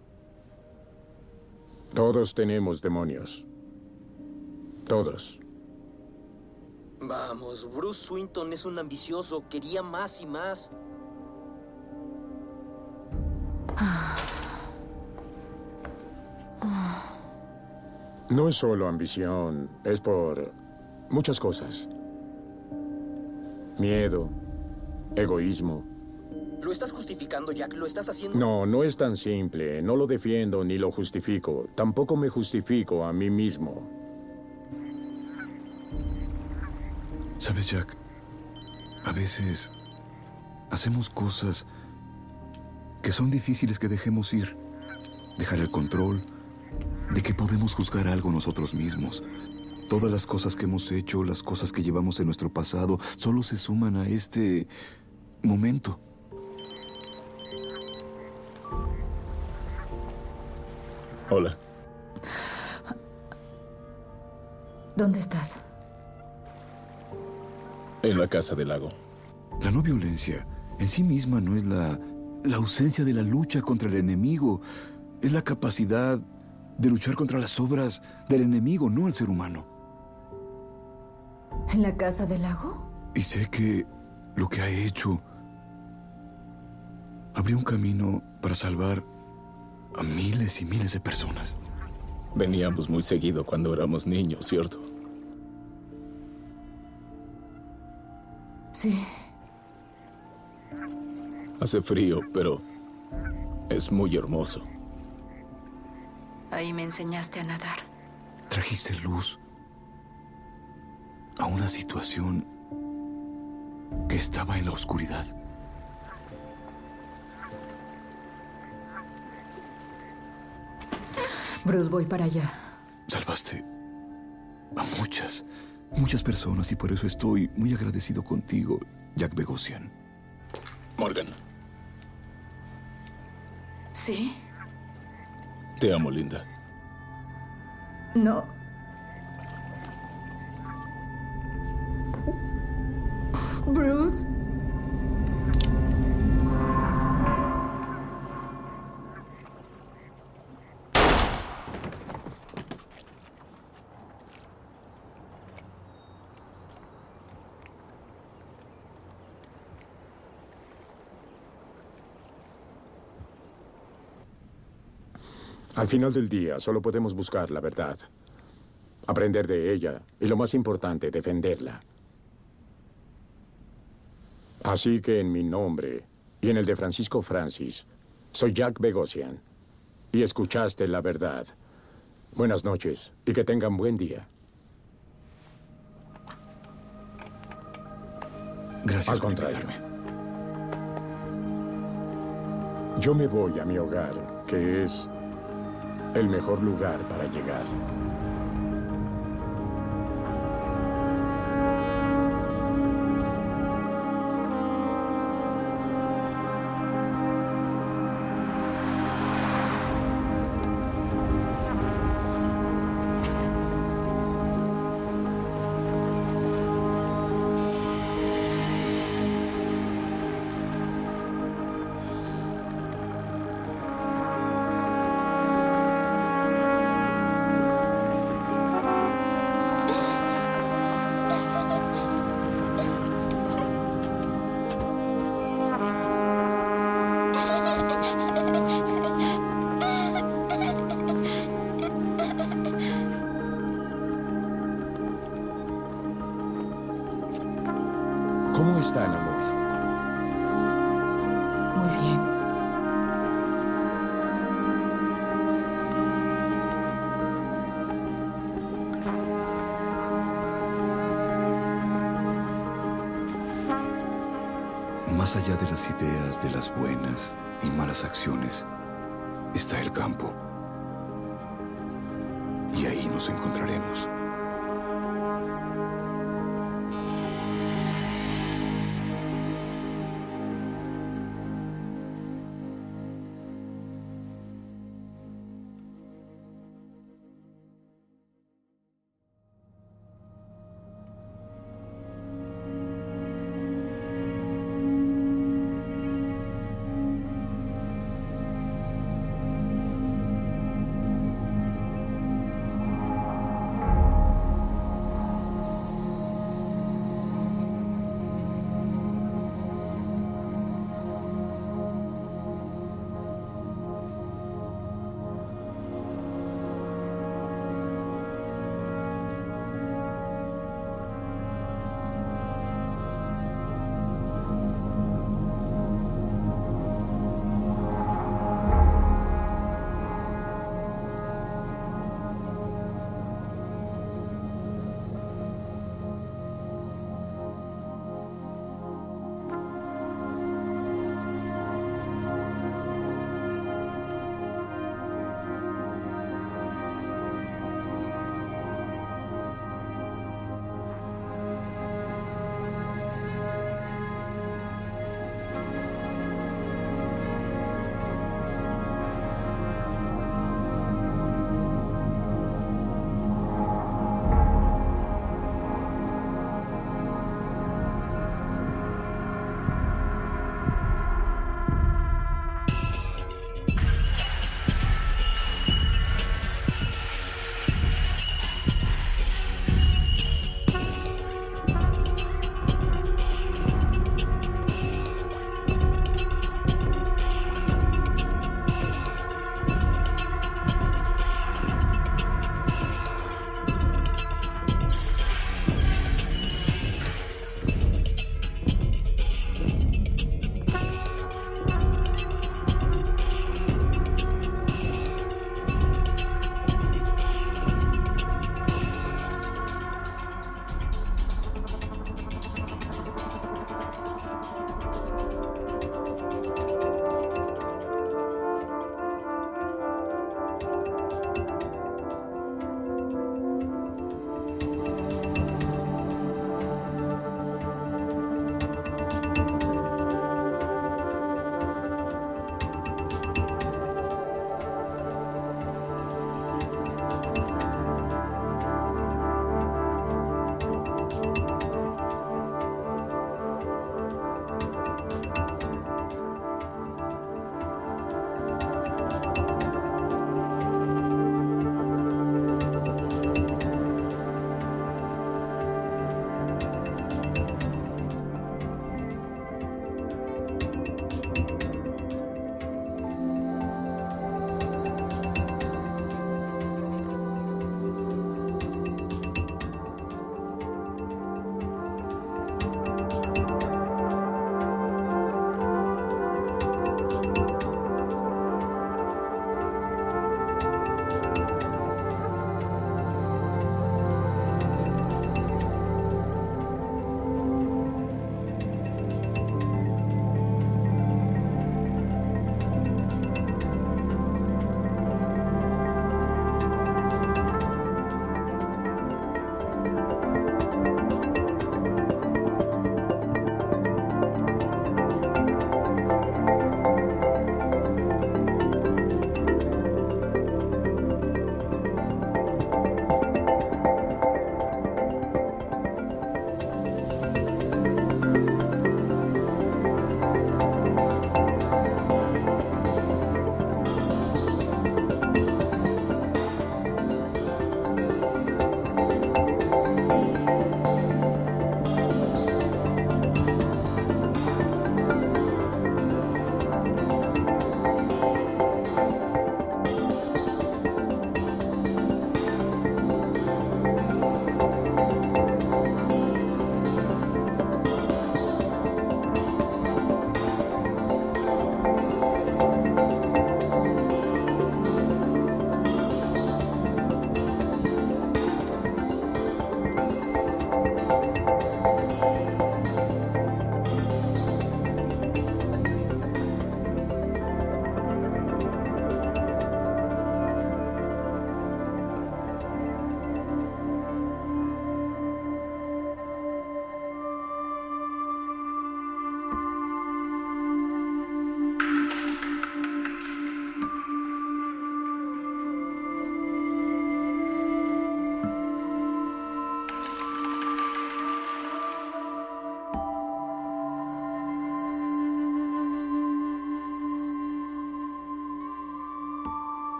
Todos tenemos demonios. Todos. Vamos, Bruce Swinton es un ambicioso. Quería más y más. No es solo ambición, es por muchas cosas. Miedo, egoísmo. ¿Lo estás justificando, Jack? ¿Lo estás haciendo? No, no es tan simple. No lo defiendo ni lo justifico. Tampoco me justifico a mí mismo. ¿Sabes, Jack? A veces hacemos cosas que son difíciles que dejemos ir. Dejar el control de que podemos juzgar algo nosotros mismos. Todas las cosas que hemos hecho, las cosas que llevamos en nuestro pasado, solo se suman a este momento. Hola. ¿Dónde estás? En la casa del lago. La no violencia en sí misma no es la, la ausencia de la lucha contra el enemigo. Es la capacidad de luchar contra las obras del enemigo, no el ser humano. ¿En la casa del lago? Y sé que lo que ha hecho abrió un camino para salvar a miles y miles de personas. Veníamos muy seguido cuando éramos niños, ¿cierto? Sí. Hace frío, pero es muy hermoso. Ahí me enseñaste a nadar. Trajiste luz a una situación que estaba en la oscuridad. Bruce, voy para allá. Salvaste a muchas, muchas personas y por eso estoy muy agradecido contigo, Jack Bogosian. Morgan. ¿Sí? Te amo, linda. No. Bruce. Al final del día, solo podemos buscar la verdad. Aprender de ella y, lo más importante, defenderla. Así que en mi nombre y en el de Francisco Francis, soy Jack Bogosian. Y escuchaste la verdad. Buenas noches y que tengan buen día. Gracias. Al contrario. Yo me voy a mi hogar, que es el mejor lugar para llegar. ¿Cómo están, amor? Muy bien. Más allá de las ideas, de las buenas y malas acciones, está el campo. Y ahí nos encontraremos.